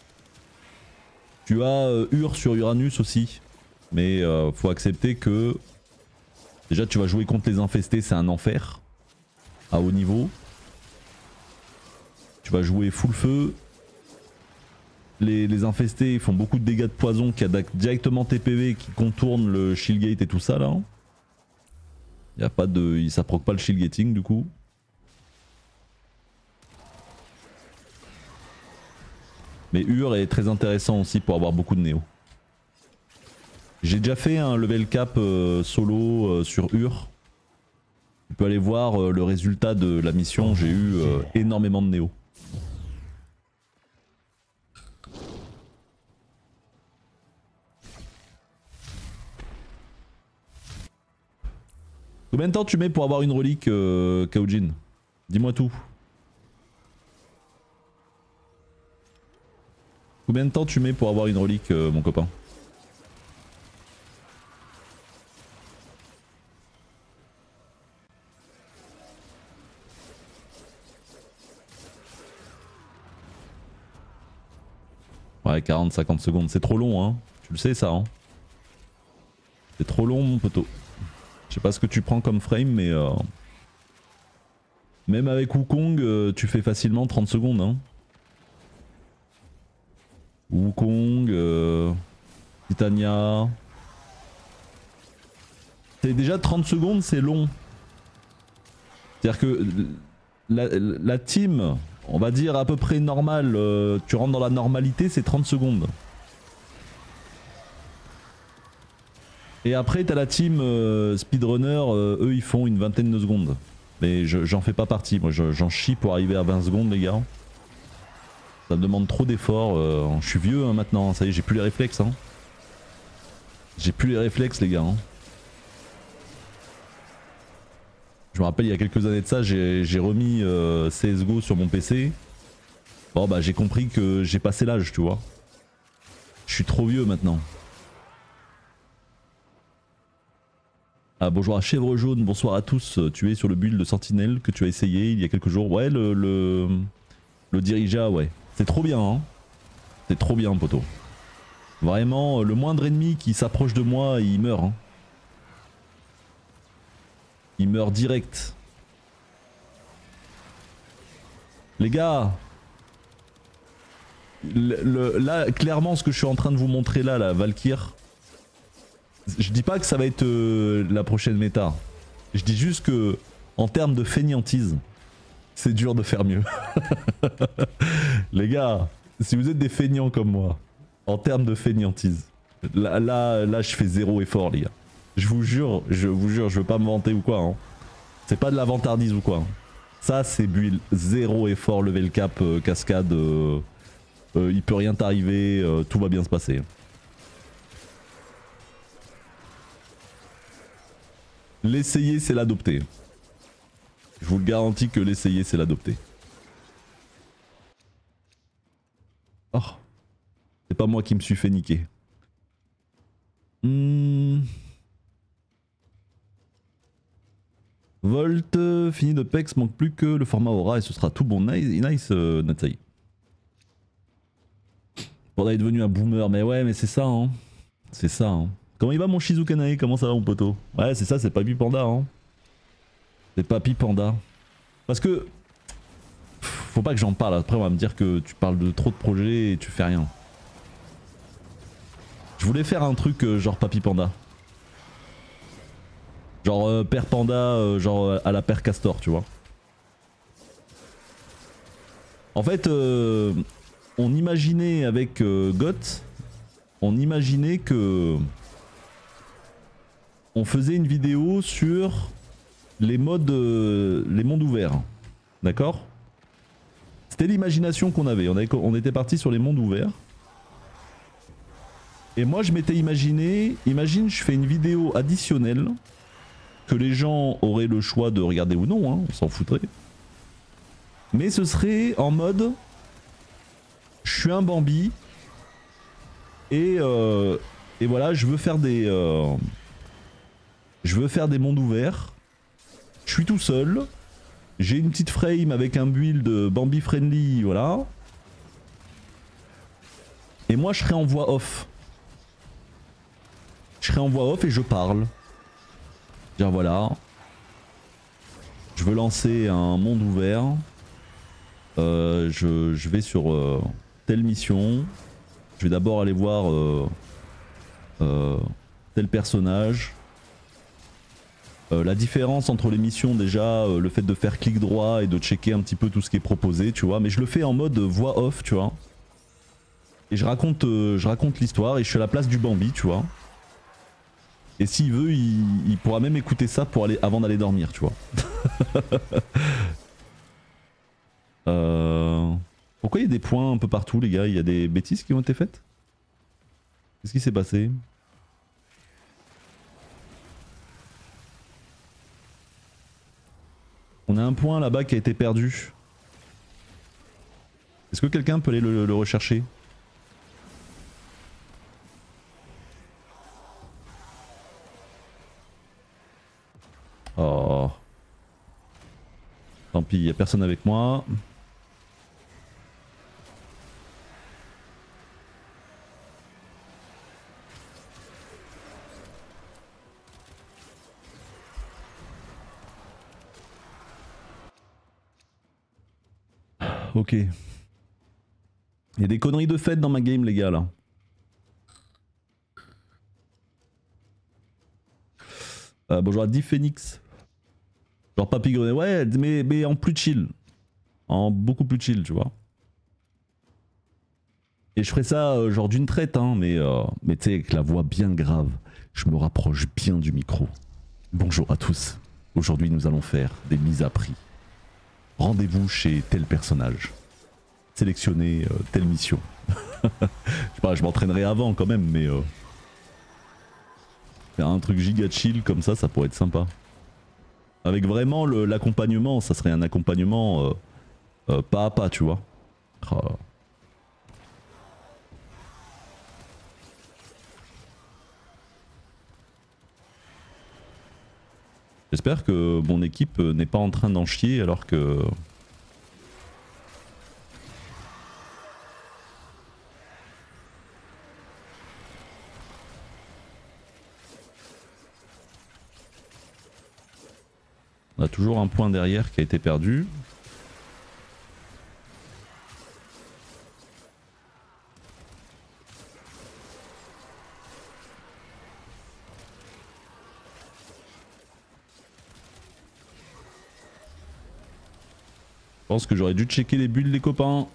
Tu as Ur sur Uranus aussi. Mais faut accepter que... Déjà tu vas jouer contre les infestés, c'est un enfer. À haut niveau. Tu vas jouer full feu. Les infestés font beaucoup de dégâts de poison qui attaquent directement tes PV, qui contournent le shieldgate et tout ça là. Y a pas de, ça proc pas le shield getting du coup. Mais Ur est très intéressant aussi pour avoir beaucoup de néo. J'ai déjà fait un level cap solo sur Ur. Tu peux aller voir le résultat de la mission, j'ai eu énormément de néo. Combien de temps tu mets pour avoir une relique, Kaojin? Dis-moi tout. Combien de temps tu mets pour avoir une relique, mon copain? Ouais, 40-50 secondes, c'est trop long, hein. Tu le sais, ça, hein. C'est trop long, mon poteau. Je sais pas ce que tu prends comme frame, mais même avec Wukong, tu fais facilement 30 secondes, hein. Wukong, Titania. C'est déjà 30 secondes, c'est long. C'est-à-dire que la team, on va dire à peu près normale, tu rentres dans la normalité, c'est 30 secondes. Et après t'as la team speedrunner, eux ils font une vingtaine de secondes. Mais j'en fais pas partie, moi j'en chie pour arriver à 20 secondes les gars. Ça me demande trop d'efforts, je suis vieux hein, maintenant, ça y est j'ai plus les réflexes. Hein. J'ai plus les réflexes les gars. Hein. Je me rappelle il y a quelques années de ça, j'ai remis CSGO sur mon PC. Bon bah j'ai compris que j'ai passé l'âge tu vois. Je suis trop vieux maintenant. Ah bonjour à Chèvre Jaune, bonsoir à tous. Tu es sur le build de Sentinelle que tu as essayé il y a quelques jours. Ouais le Dirija ouais. C'est trop bien hein. C'est trop bien poteau. Vraiment le moindre ennemi qui s'approche de moi il meurt hein. Il meurt direct. Les gars, là clairement ce que je suis en train de vous montrer là, la Valkyr, je dis pas que ça va être la prochaine méta. Je dis juste que en termes de fainéantise, c'est dur de faire mieux. Les gars, si vous êtes des feignants comme moi, en termes de fainéantise, là je fais zéro effort les gars. Je vous jure, je veux pas me vanter ou quoi. Hein. C'est pas de la vantardise ou quoi. Hein. Ça c'est build, zéro effort, level cap, cascade, il peut rien t'arriver, tout va bien se passer. L'essayer c'est l'adopter. Je vous le garantis que l'essayer c'est l'adopter. Oh, c'est pas moi qui me suis fait niquer. Volt, fini de PEX, manque plus que le format Aura et ce sera tout bon. Nice, Natsai. Panda est devenu un boomer, mais ouais, mais c'est ça, hein. C'est ça, hein. Comment il va mon Shizukanae? Comment ça va mon poteau? Ouais, c'est ça, c'est Papy Panda, hein. C'est Papy Panda. Parce que... Faut pas que j'en parle, après on va me dire que tu parles de trop de projets et tu fais rien. Je voulais faire un truc genre Papy Panda. Genre Père Panda, genre à la Père Castor, tu vois. En fait, on imaginait avec Goth, on imaginait que... On faisait une vidéo sur les modes, les mondes ouverts. D'accord? C'était l'imagination qu'on avait. On était parti sur les mondes ouverts. Et moi je m'étais imaginé, imagine je fais une vidéo additionnelle que les gens auraient le choix de regarder ou non, hein, on s'en foutrait. Mais ce serait en mode, je suis un Bambi et voilà, je veux faire des mondes ouverts. Je suis tout seul. J'ai une petite frame avec un build Bambi friendly, voilà. Et moi je serai en voix off. Je serai en voix off et je parle. Dire voilà. Je veux lancer un monde ouvert. Je vais sur telle mission. Je vais d'abord aller voir tel personnage. La différence entre les missions déjà, le fait de faire clic droit et de checker un petit peu tout ce qui est proposé, tu vois. Mais je le fais en mode voix off, tu vois. Et je raconte l'histoire et je suis à la place du Bambi, tu vois. Et s'il veut, il pourra même écouter ça pour aller, avant d'aller dormir, tu vois. Pourquoi il y a des points un peu partout, les gars? Il y a des bêtises qui ont été faites? Qu'est-ce qui s'est passé? On a un point là-bas qui a été perdu. Est-ce que quelqu'un peut aller le rechercher? Oh. Tant pis, y a personne avec moi. Ok. Il y a des conneries de fête dans ma game, les gars, là. Bonjour à Div Phoenix. Genre Papy Grenet. Ouais, mais en plus chill. En beaucoup plus chill, tu vois. Et je ferai ça genre d'une traite, hein, mais tu sais, avec la voix bien grave. Je me rapproche bien du micro. Bonjour à tous. Aujourd'hui, nous allons faire des mises à prix. Rendez-vous chez tel personnage. Sélectionnez telle mission. Je sais pas, je m'entraînerai avant quand même, mais faire un truc giga chill comme ça pourrait être sympa. Avec vraiment l'accompagnement, ça serait un accompagnement pas à pas, tu vois. Oh. J'espère que mon équipe n'est pas en train d'en chier alors que... On a toujours un point derrière qui a été perdu. Je pense que j'aurais dû checker les bulles des copains.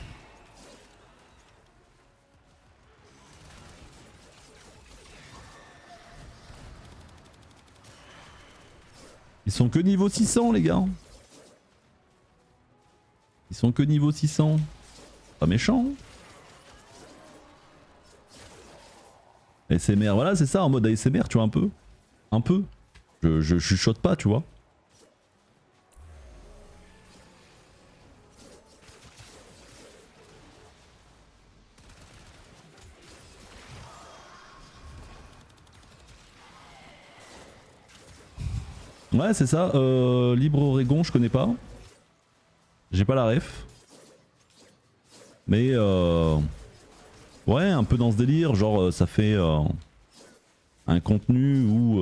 Ils sont que niveau 600 les gars. Ils sont que niveau 600. Pas méchant. ASMR, voilà c'est ça en mode ASMR tu vois un peu. Un peu. Je chuchote pas tu vois. Ouais c'est ça, Libre Oregon je connais pas. J'ai pas la ref. Mais ouais un peu dans ce délire, genre ça fait un contenu où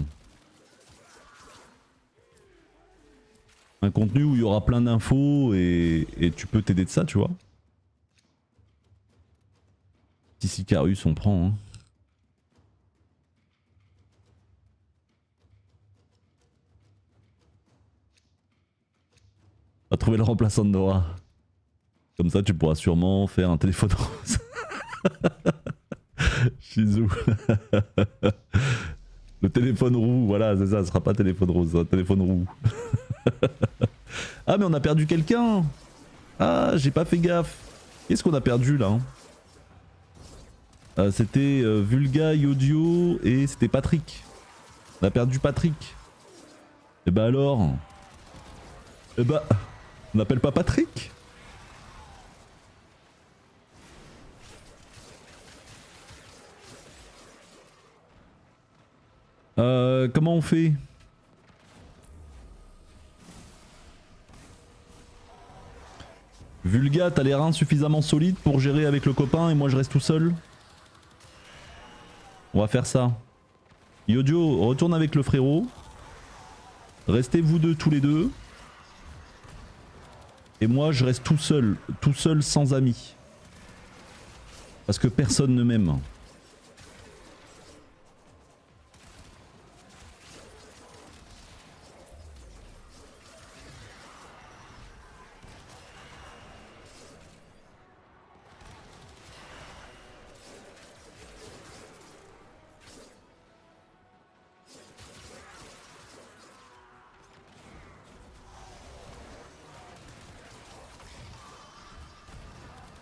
il y aura plein d'infos et tu peux t'aider de ça tu vois. Ici Carus on prend hein. On va trouver le remplaçant de Nora. Comme ça tu pourras sûrement faire un téléphone rose. Shizou. Le téléphone roux, voilà c'est ça, ce sera pas téléphone rose, un téléphone roux. Ah mais on a perdu quelqu'un. Ah j'ai pas fait gaffe. Qu'est-ce qu'on a perdu là c'était Vulga, Yodio et c'était Patrick. On a perdu Patrick. Et bah alors. Et bah on n'appelle pas Patrick. Comment on fait? Vulga, t'as les reins suffisamment solides pour gérer avec le copain et moi je reste tout seul? On va faire ça. Yodio, retourne avec le frérot. Restez vous deux tous les deux. Et moi je reste tout seul sans amis. Parce que personne ne m'aime.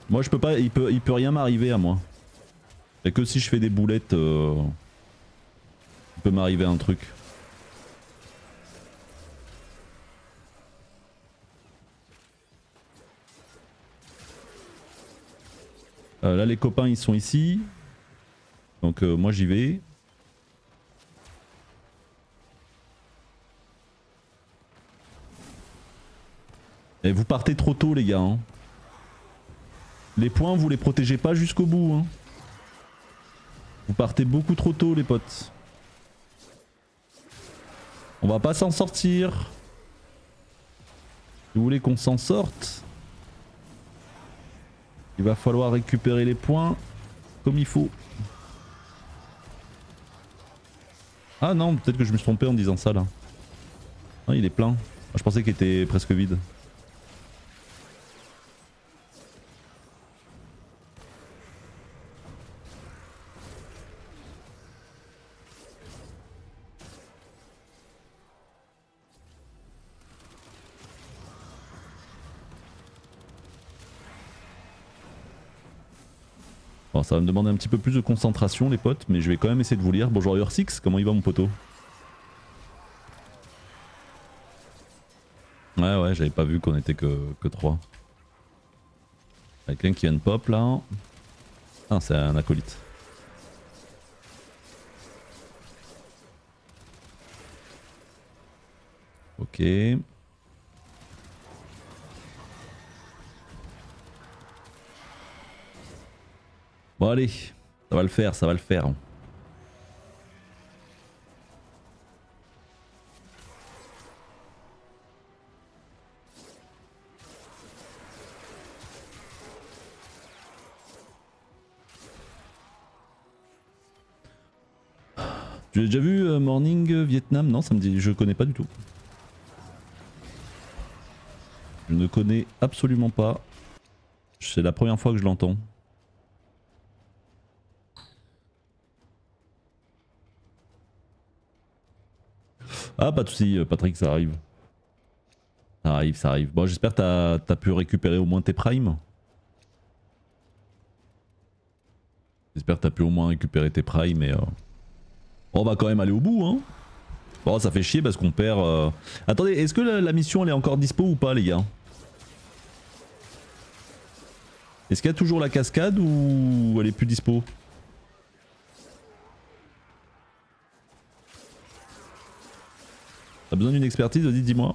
Moi je peux pas, il peut rien m'arriver à moi. Et que si je fais des boulettes, il peut m'arriver un truc. Là les copains ils sont ici. Donc moi j'y vais. Et vous partez trop tôt les gars. Hein. Les points vous les protégez pas jusqu'au bout. Hein. Vous partez beaucoup trop tôt les potes. On va pas s'en sortir. Si vous voulez qu'on s'en sorte, il va falloir récupérer les points comme il faut. Ah non, peut-être que je me suis trompé en disant ça là. Ah, il est plein. Ah, je pensais qu'il était presque vide. Bon, ça va me demander un petit peu plus de concentration les potes, mais je vais quand même essayer de vous lire. Bonjour Ursix, comment il va mon poteau? Ouais, j'avais pas vu qu'on était que 3. Avec quelqu'un qui vient de pop là. Ah, c'est un acolyte. Ok. Bon allez, ça va le faire, ça va le faire. Tu l'as déjà vu Morning Vietnam? Non, ça me dit, je connais pas du tout. Je ne connais absolument pas. C'est la première fois que je l'entends. Ah, pas de soucis, Patrick, ça arrive. Ça arrive, ça arrive. Bon, j'espère que t'as pu récupérer au moins tes primes. J'espère que t'as pu au moins récupérer tes primes et... On va quand même aller au bout, hein. Bon, ça fait chier parce qu'on perd... Attendez, est-ce que la mission elle est encore dispo ou pas, les gars? Est-ce qu'il y a toujours la cascade ou elle est plus dispo? T'as besoin d'une expertise, vas-y, dis-moi.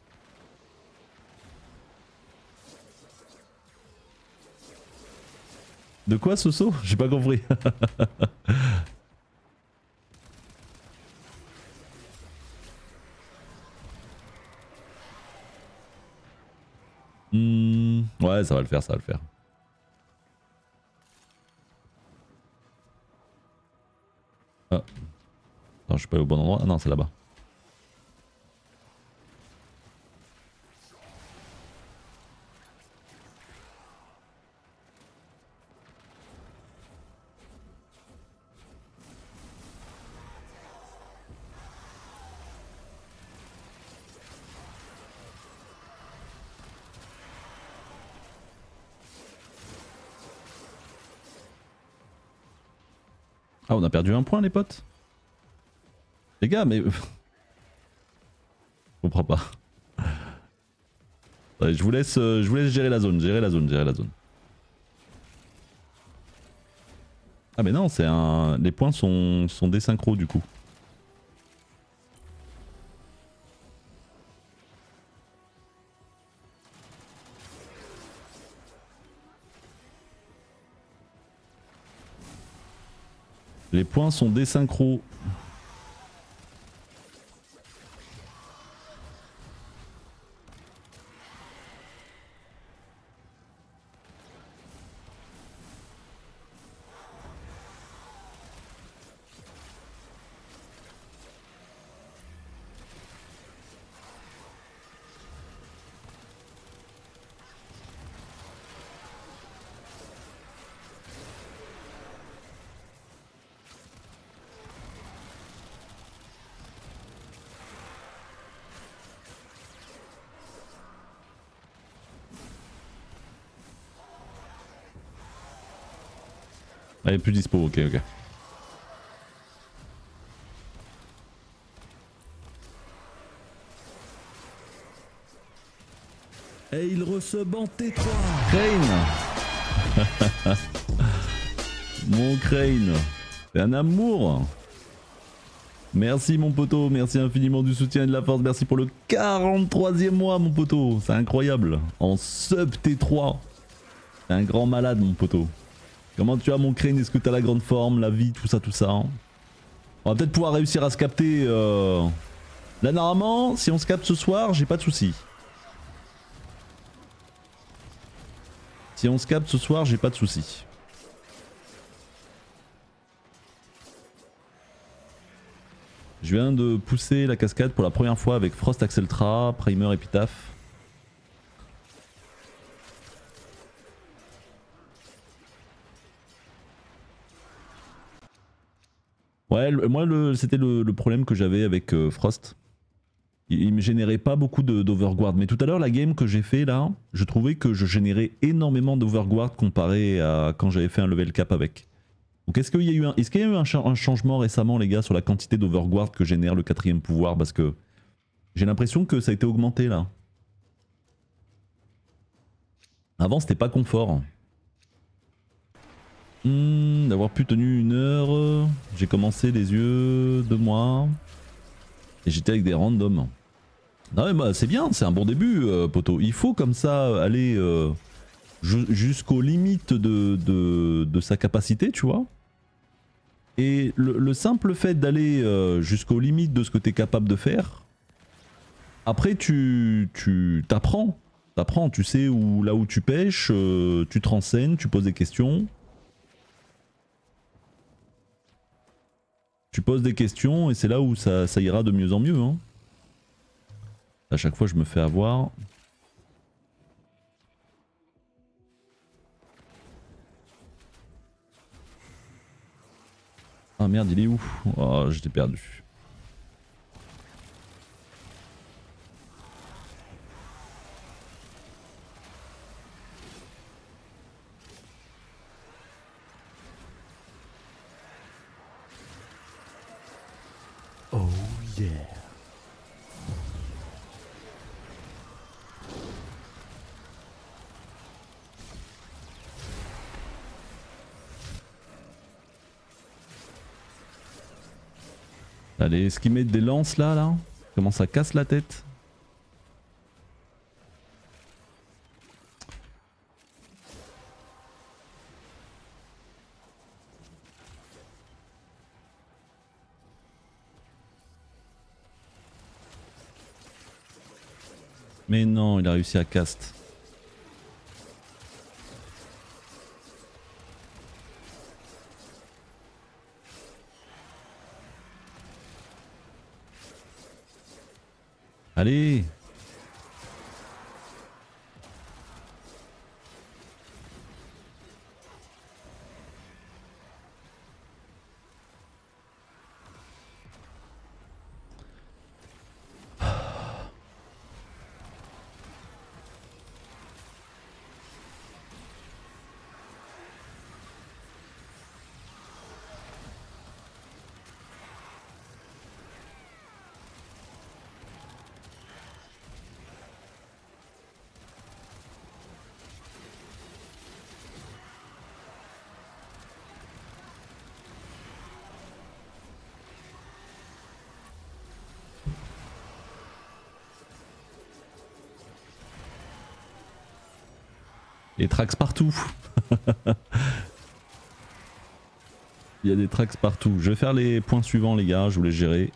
De quoi, Soso? J'ai pas compris. Ouais, ça va le faire, ça va le faire. Ah. Non, je suis pas au bon endroit. Ah non, c'est là-bas. Ah, on a perdu un point, les potes. Les gars, mais... je comprends pas. Ouais, je vous laisse gérer la zone, gérer la zone. Ah mais non, c'est un... Les points sont désynchro du coup. Les points sont désynchro. Elle est plus dispo, ok. Et il reçoit en T3. Crane. Mon Crane. C'est un amour. Merci mon poteau, merci infiniment du soutien et de la force, merci pour le 43e mois mon poteau, c'est incroyable, en sub T3, c'est un grand malade mon poteau. Comment tu vas mon Crane, est-ce que t'as la grande forme, la vie, tout ça hein. On va peut-être pouvoir réussir à se capter, là normalement, si on se capte ce soir, j'ai pas de soucis. Si on se capte ce soir, j'ai pas de soucis. Je viens de pousser la cascade pour la première fois avec Frost Axeltra, Primer Epitaph. Ouais, moi c'était le problème que j'avais avec Frost. Il me générait pas beaucoup d'overguard. Mais tout à l'heure, la game que j'ai fait là, je trouvais que je générais énormément d'overguard comparé à quand j'avais fait un level cap avec. Donc est-ce qu'il y a eu un changement récemment les gars sur la quantité d'overguard que génère le 4ème pouvoir, parce que j'ai l'impression que ça a été augmenté là. Avant c'était pas confort. D'avoir pu tenu 1 heure, j'ai commencé les yeux de moi et j'étais avec des randoms. Non mais bah, c'est bien, c'est un bon début poto. Il faut comme ça aller jusqu'aux limites de sa capacité, tu vois. Et le simple fait d'aller jusqu'aux limites de ce que tu es capable de faire, après tu t'apprends. T'apprends, tu sais là où tu pêches, tu te renseignes, tu poses des questions. Tu poses des questions et c'est là où ça ira de mieux en mieux. Hein. À chaque fois je me fais avoir. Ah merde, il est où? Oh, j'étais perdu. Oh yeah. Allez, est-ce qu'ils mettent des lances là? Comment ça casse la tête? Mais non, il a réussi à cast. Allez! Les tracks partout. Il y a des tracks partout. Je vais faire les points suivants les gars, je vous les gérer.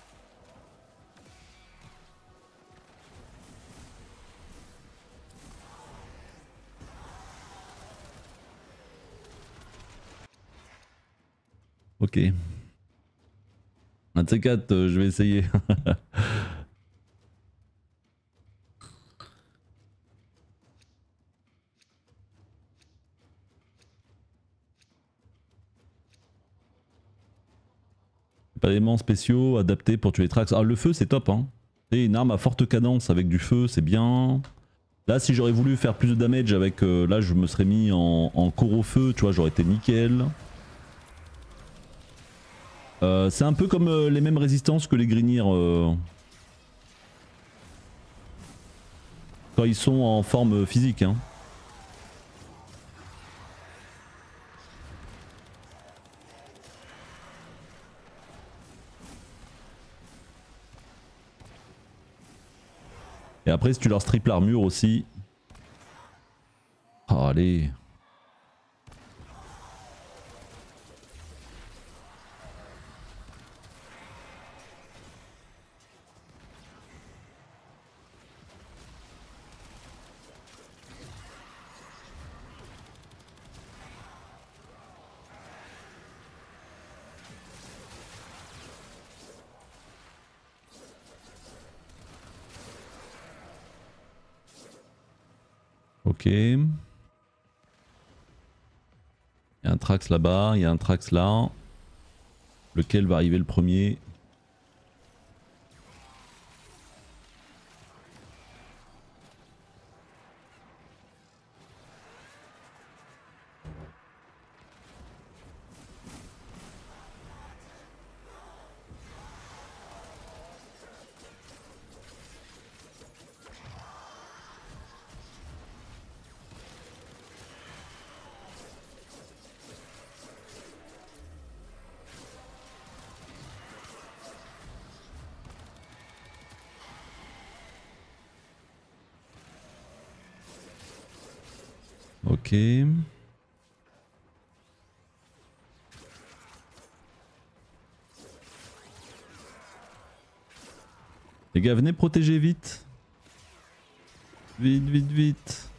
Ok. Un de ces quatre, je vais essayer. Pas d'éléments spéciaux adaptés pour tuer les tracks. Ah, le feu c'est top hein. C'est une arme à forte cadence avec du feu, c'est bien. Là si j'aurais voulu faire plus de damage avec... là je me serais mis en corps au feu, tu vois, j'aurais été nickel. C'est un peu comme les mêmes résistances que les Grignir quand ils sont en forme physique. Hein. Et après si tu leur strip l'armure aussi. Oh, allez. Ok. Il y a un Trax là-bas, il y a un Trax là. Lequel va arriver le premier? Ok. Les gars, venez protéger vite. Vite, vite, vite.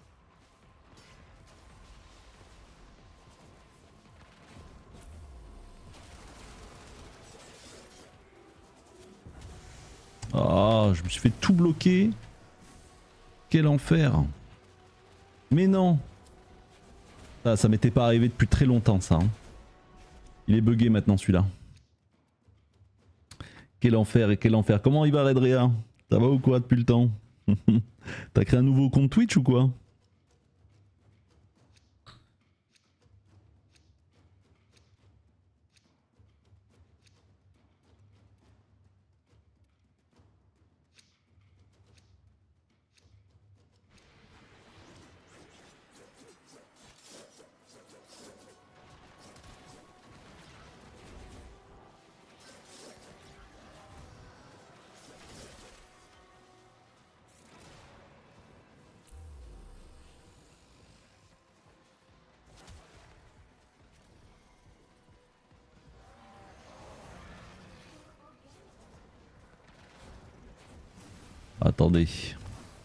Ah, je me suis fait tout bloquer. Quel enfer. Mais non. Ça m'était pas arrivé depuis très longtemps ça. Hein. Il est bugué maintenant celui-là. Quel enfer et quel enfer. Comment il va Redrea? Ça va ou quoi depuis le temps? T'as créé un nouveau compte Twitch ou quoi? Attendez.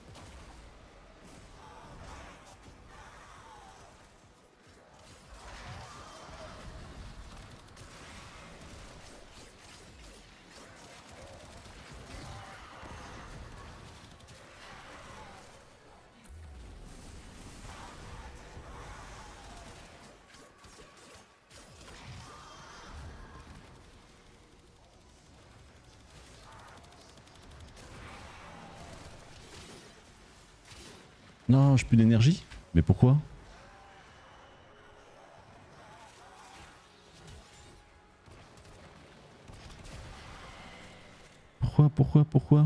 Non, j'ai plus d'énergie. Mais pourquoi? Pourquoi?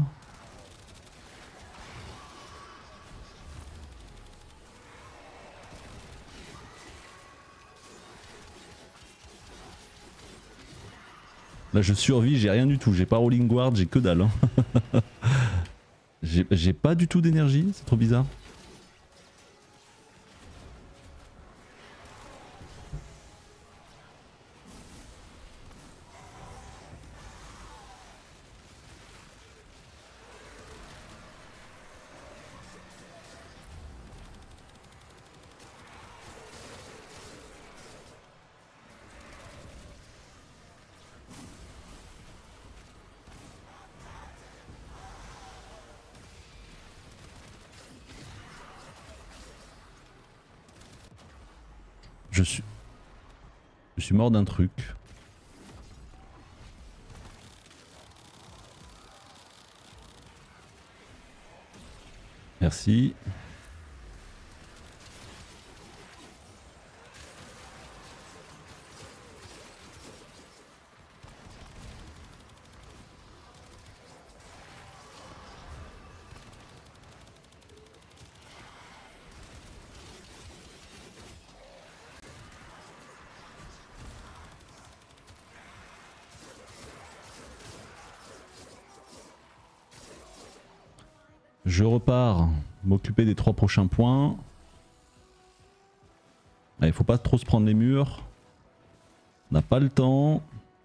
Là je survis, j'ai rien du tout, j'ai pas rolling guard, j'ai que dalle. Hein. J'ai pas du tout d'énergie, c'est trop bizarre. Je suis mort d'un truc. Merci. Je repars m'occuper des 3 prochains points. Allez, faut pas trop se prendre les murs. On n'a pas le temps.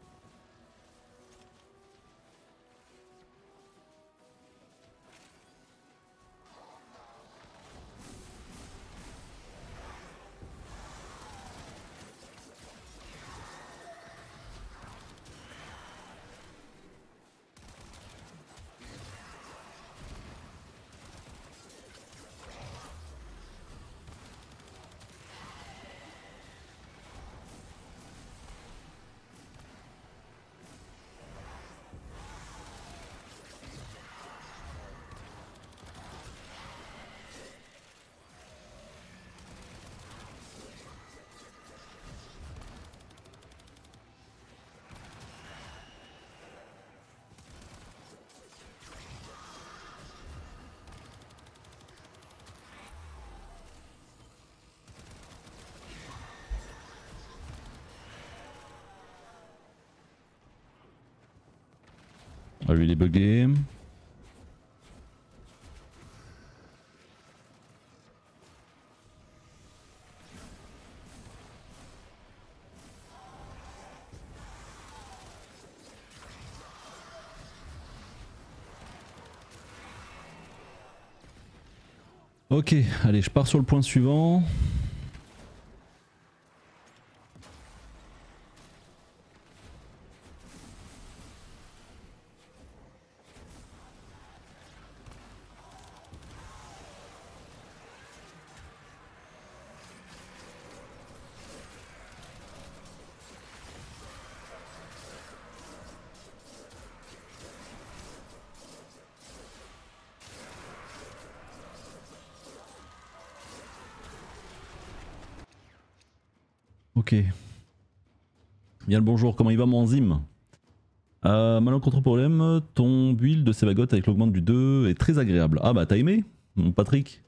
Ah, lui il est bugué. Ok, allez, je pars sur le point suivant. Ok. Bien le bonjour, comment il va mon enzyme? Malencontreux problème, ton build de Sévagoth avec l'augmente du 2 est très agréable. Ah bah t'as aimé, mon Patrick?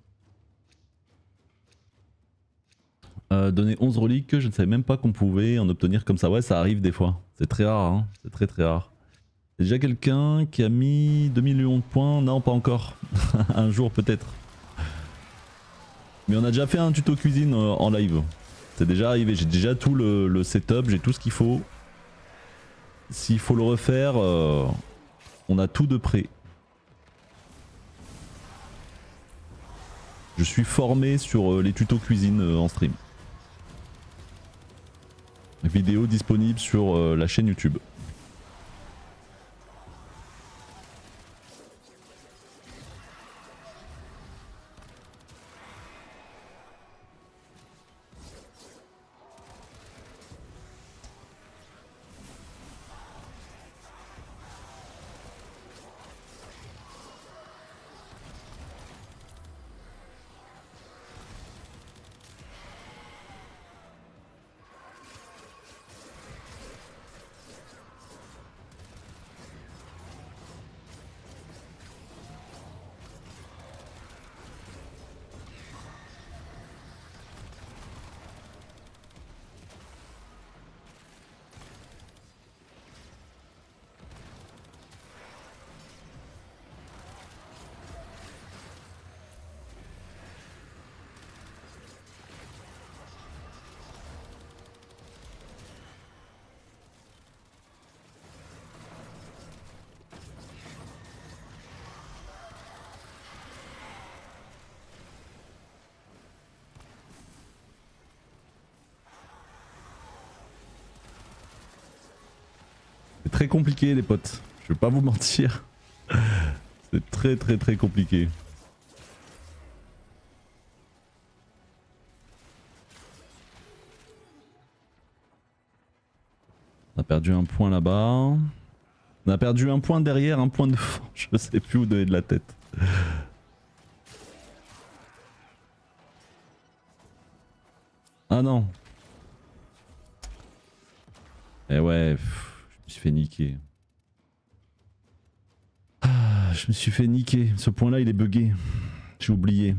Donner 11 reliques, je ne savais même pas qu'on pouvait en obtenir comme ça. Ouais, ça arrive des fois. C'est très rare, hein. C'est très très rare. Il y a déjà quelqu'un qui a mis 2 millions de points? Non, pas encore. Un jour peut-être. Mais on a déjà fait un tuto cuisine en live. C'est déjà arrivé, j'ai déjà tout le setup, j'ai tout ce qu'il faut. S'il faut le refaire, on a tout de prêt. Je suis formé sur les tutos cuisine en stream. Vidéo disponible sur la chaîne YouTube. C'est très compliqué les potes, je vais pas vous mentir. C'est très très très compliqué. On a perdu un point là-bas. On a perdu un point derrière, un point devant. Je sais plus où donner de la tête. Ah non. Eh ouais, je me suis fait niquer. Ah, je me suis fait niquer. Ce point-là, il est bugué. J'ai oublié.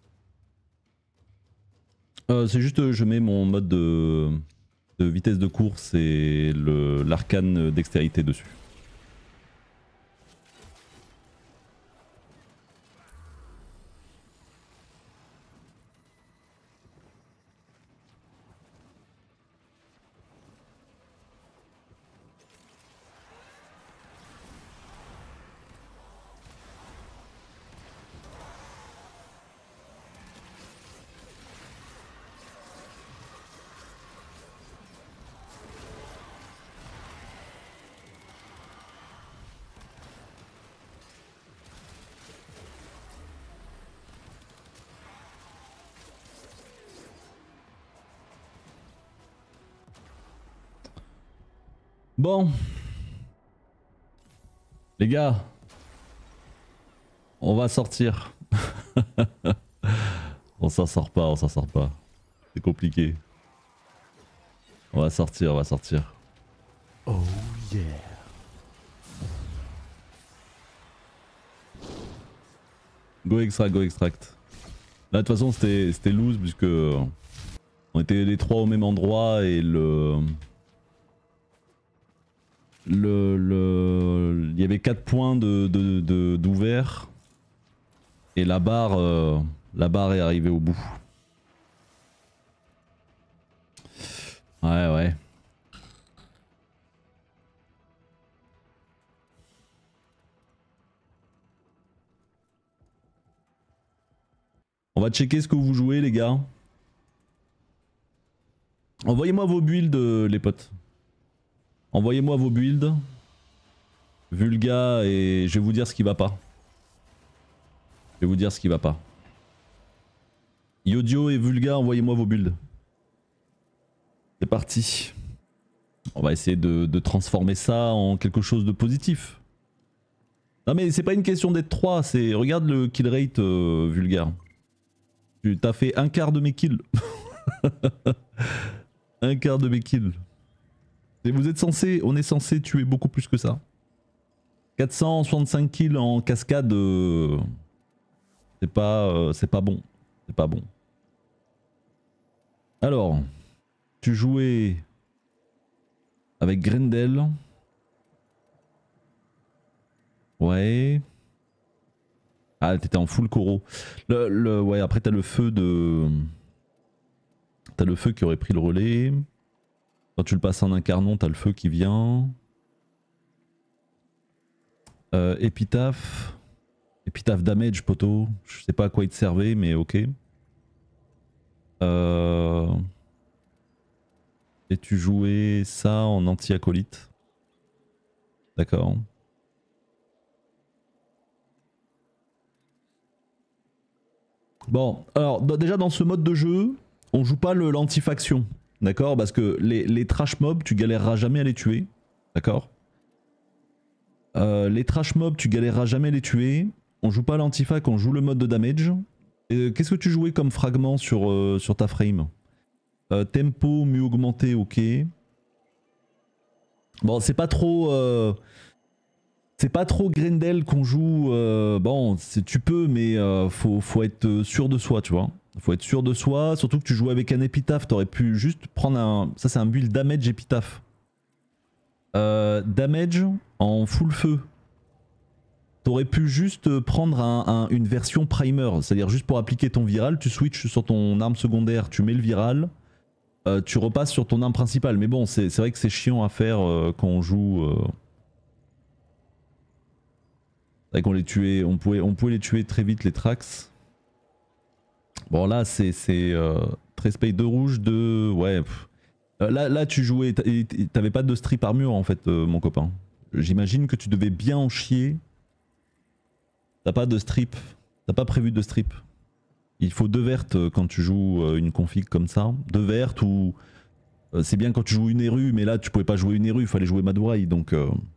C'est juste, je mets mon mode de vitesse de course et l'arcane dextérité dessus. Bon. Les gars. On va sortir. On s'en sort pas, on s'en sort pas. C'est compliqué. On va sortir, on va sortir. Oh yeah. Go extract, go extract. Là de toute façon c'était loose puisque on était les trois au même endroit et il y avait 4 points d'ouvert et la barre est arrivée au bout. Ouais ouais. On va checker ce que vous jouez les gars. Envoyez-moi vos builds les potes. Envoyez-moi vos builds. Vulga et je vais vous dire ce qui va pas. Je vais vous dire ce qui va pas. Yodio et Vulga, envoyez-moi vos builds. C'est parti. On va essayer de transformer ça en quelque chose de positif. Non mais c'est pas une question d'être 3, c'est... Regarde le kill rate Vulgaire. Tu t'as fait un quart de mes kills. Un quart de mes kills. Et vous êtes censé... On est censé tuer beaucoup plus que ça. 465 kills en cascade... c'est pas bon. C'est pas bon. Alors... Tu jouais... Avec Grendel. Ouais. Ah, t'étais en full Koro. Ouais, après t'as le feu de... T'as le feu qui aurait pris le relais. Quand tu le passes en incarnon, t'as le feu qui vient. Épitaphe. Épitaphe damage, poteau. Je sais pas à quoi il te servait, mais ok. Et tu jouais ça en anti-acolyte. D'accord. Bon, alors déjà dans ce mode de jeu, on joue pas l'anti-faction. D'accord? Parce que les trash mobs, tu galéreras jamais à les tuer. D'accord? Les trash mobs, tu galéreras jamais à les tuer. On joue pas l'antifac, on joue le mode de damage. Qu'est-ce que tu jouais comme fragment sur ta frame? Tempo, mieux augmenté, ok. Bon, c'est pas trop... c'est pas trop Grendel qu'on joue. Bon, tu peux, mais faut être sûr de soi, tu vois. Faut être sûr de soi, surtout que tu joues avec un épitaphe, t'aurais pu juste prendre un... Ça c'est un build damage épitaphe. Damage en full feu. T'aurais pu juste prendre une version primer, c'est-à-dire juste pour appliquer ton viral, tu switches sur ton arme secondaire, tu mets le viral, tu repasses sur ton arme principale. Mais bon, c'est vrai que c'est chiant à faire quand on joue... C'est vrai qu'on les tuait, on pouvait les tuer très vite les Trax. Bon là c'est 13 paye 2 rouges, 2... Ouais. Là tu jouais, t'avais pas de strip armure en fait mon copain. J'imagine que tu devais bien en chier. T'as pas de strip, t'as pas prévu de strip. Il faut 2 vertes quand tu joues une config comme ça. 2 vertes ou... c'est bien quand tu joues une Eru, mais là tu pouvais pas jouer une Eru, il fallait jouer Madurai donc...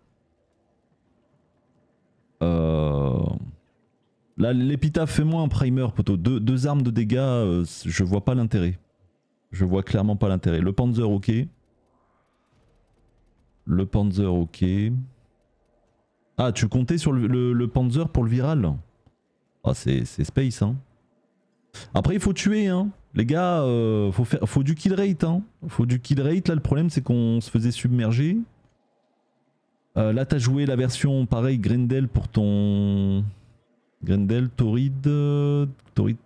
Là l'épitaphe fait-moi un primer poteau, 2 armes de dégâts, je vois pas l'intérêt. Je vois clairement pas l'intérêt. Le Panzer ok. Le Panzer ok. Ah tu comptais sur le Panzer pour le viral? Ah c'est space hein. Après il faut tuer hein. Les gars, faut du kill rate hein. Faut du kill rate, là le problème c'est qu'on se faisait submerger. Là t'as joué la version pareil Grendel pour ton... Grendel, Torrid... Torrid...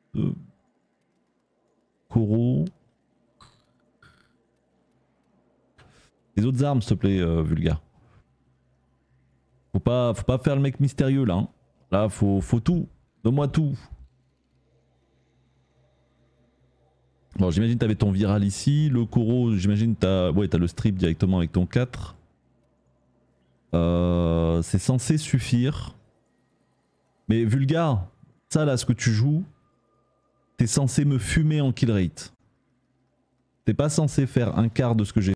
Koro... Les autres armes s'il te plaît Vulga. Faut pas faire le mec mystérieux là. Hein. Là faut tout. Donne-moi tout. Bon j'imagine t'avais ton viral ici. Le Koro j'imagine t'as le strip directement avec ton 4. C'est censé suffire. Mais Vulgar, ça là ce que tu joues, t'es censé me fumer en kill rate. T'es pas censé faire un quart de ce que j'ai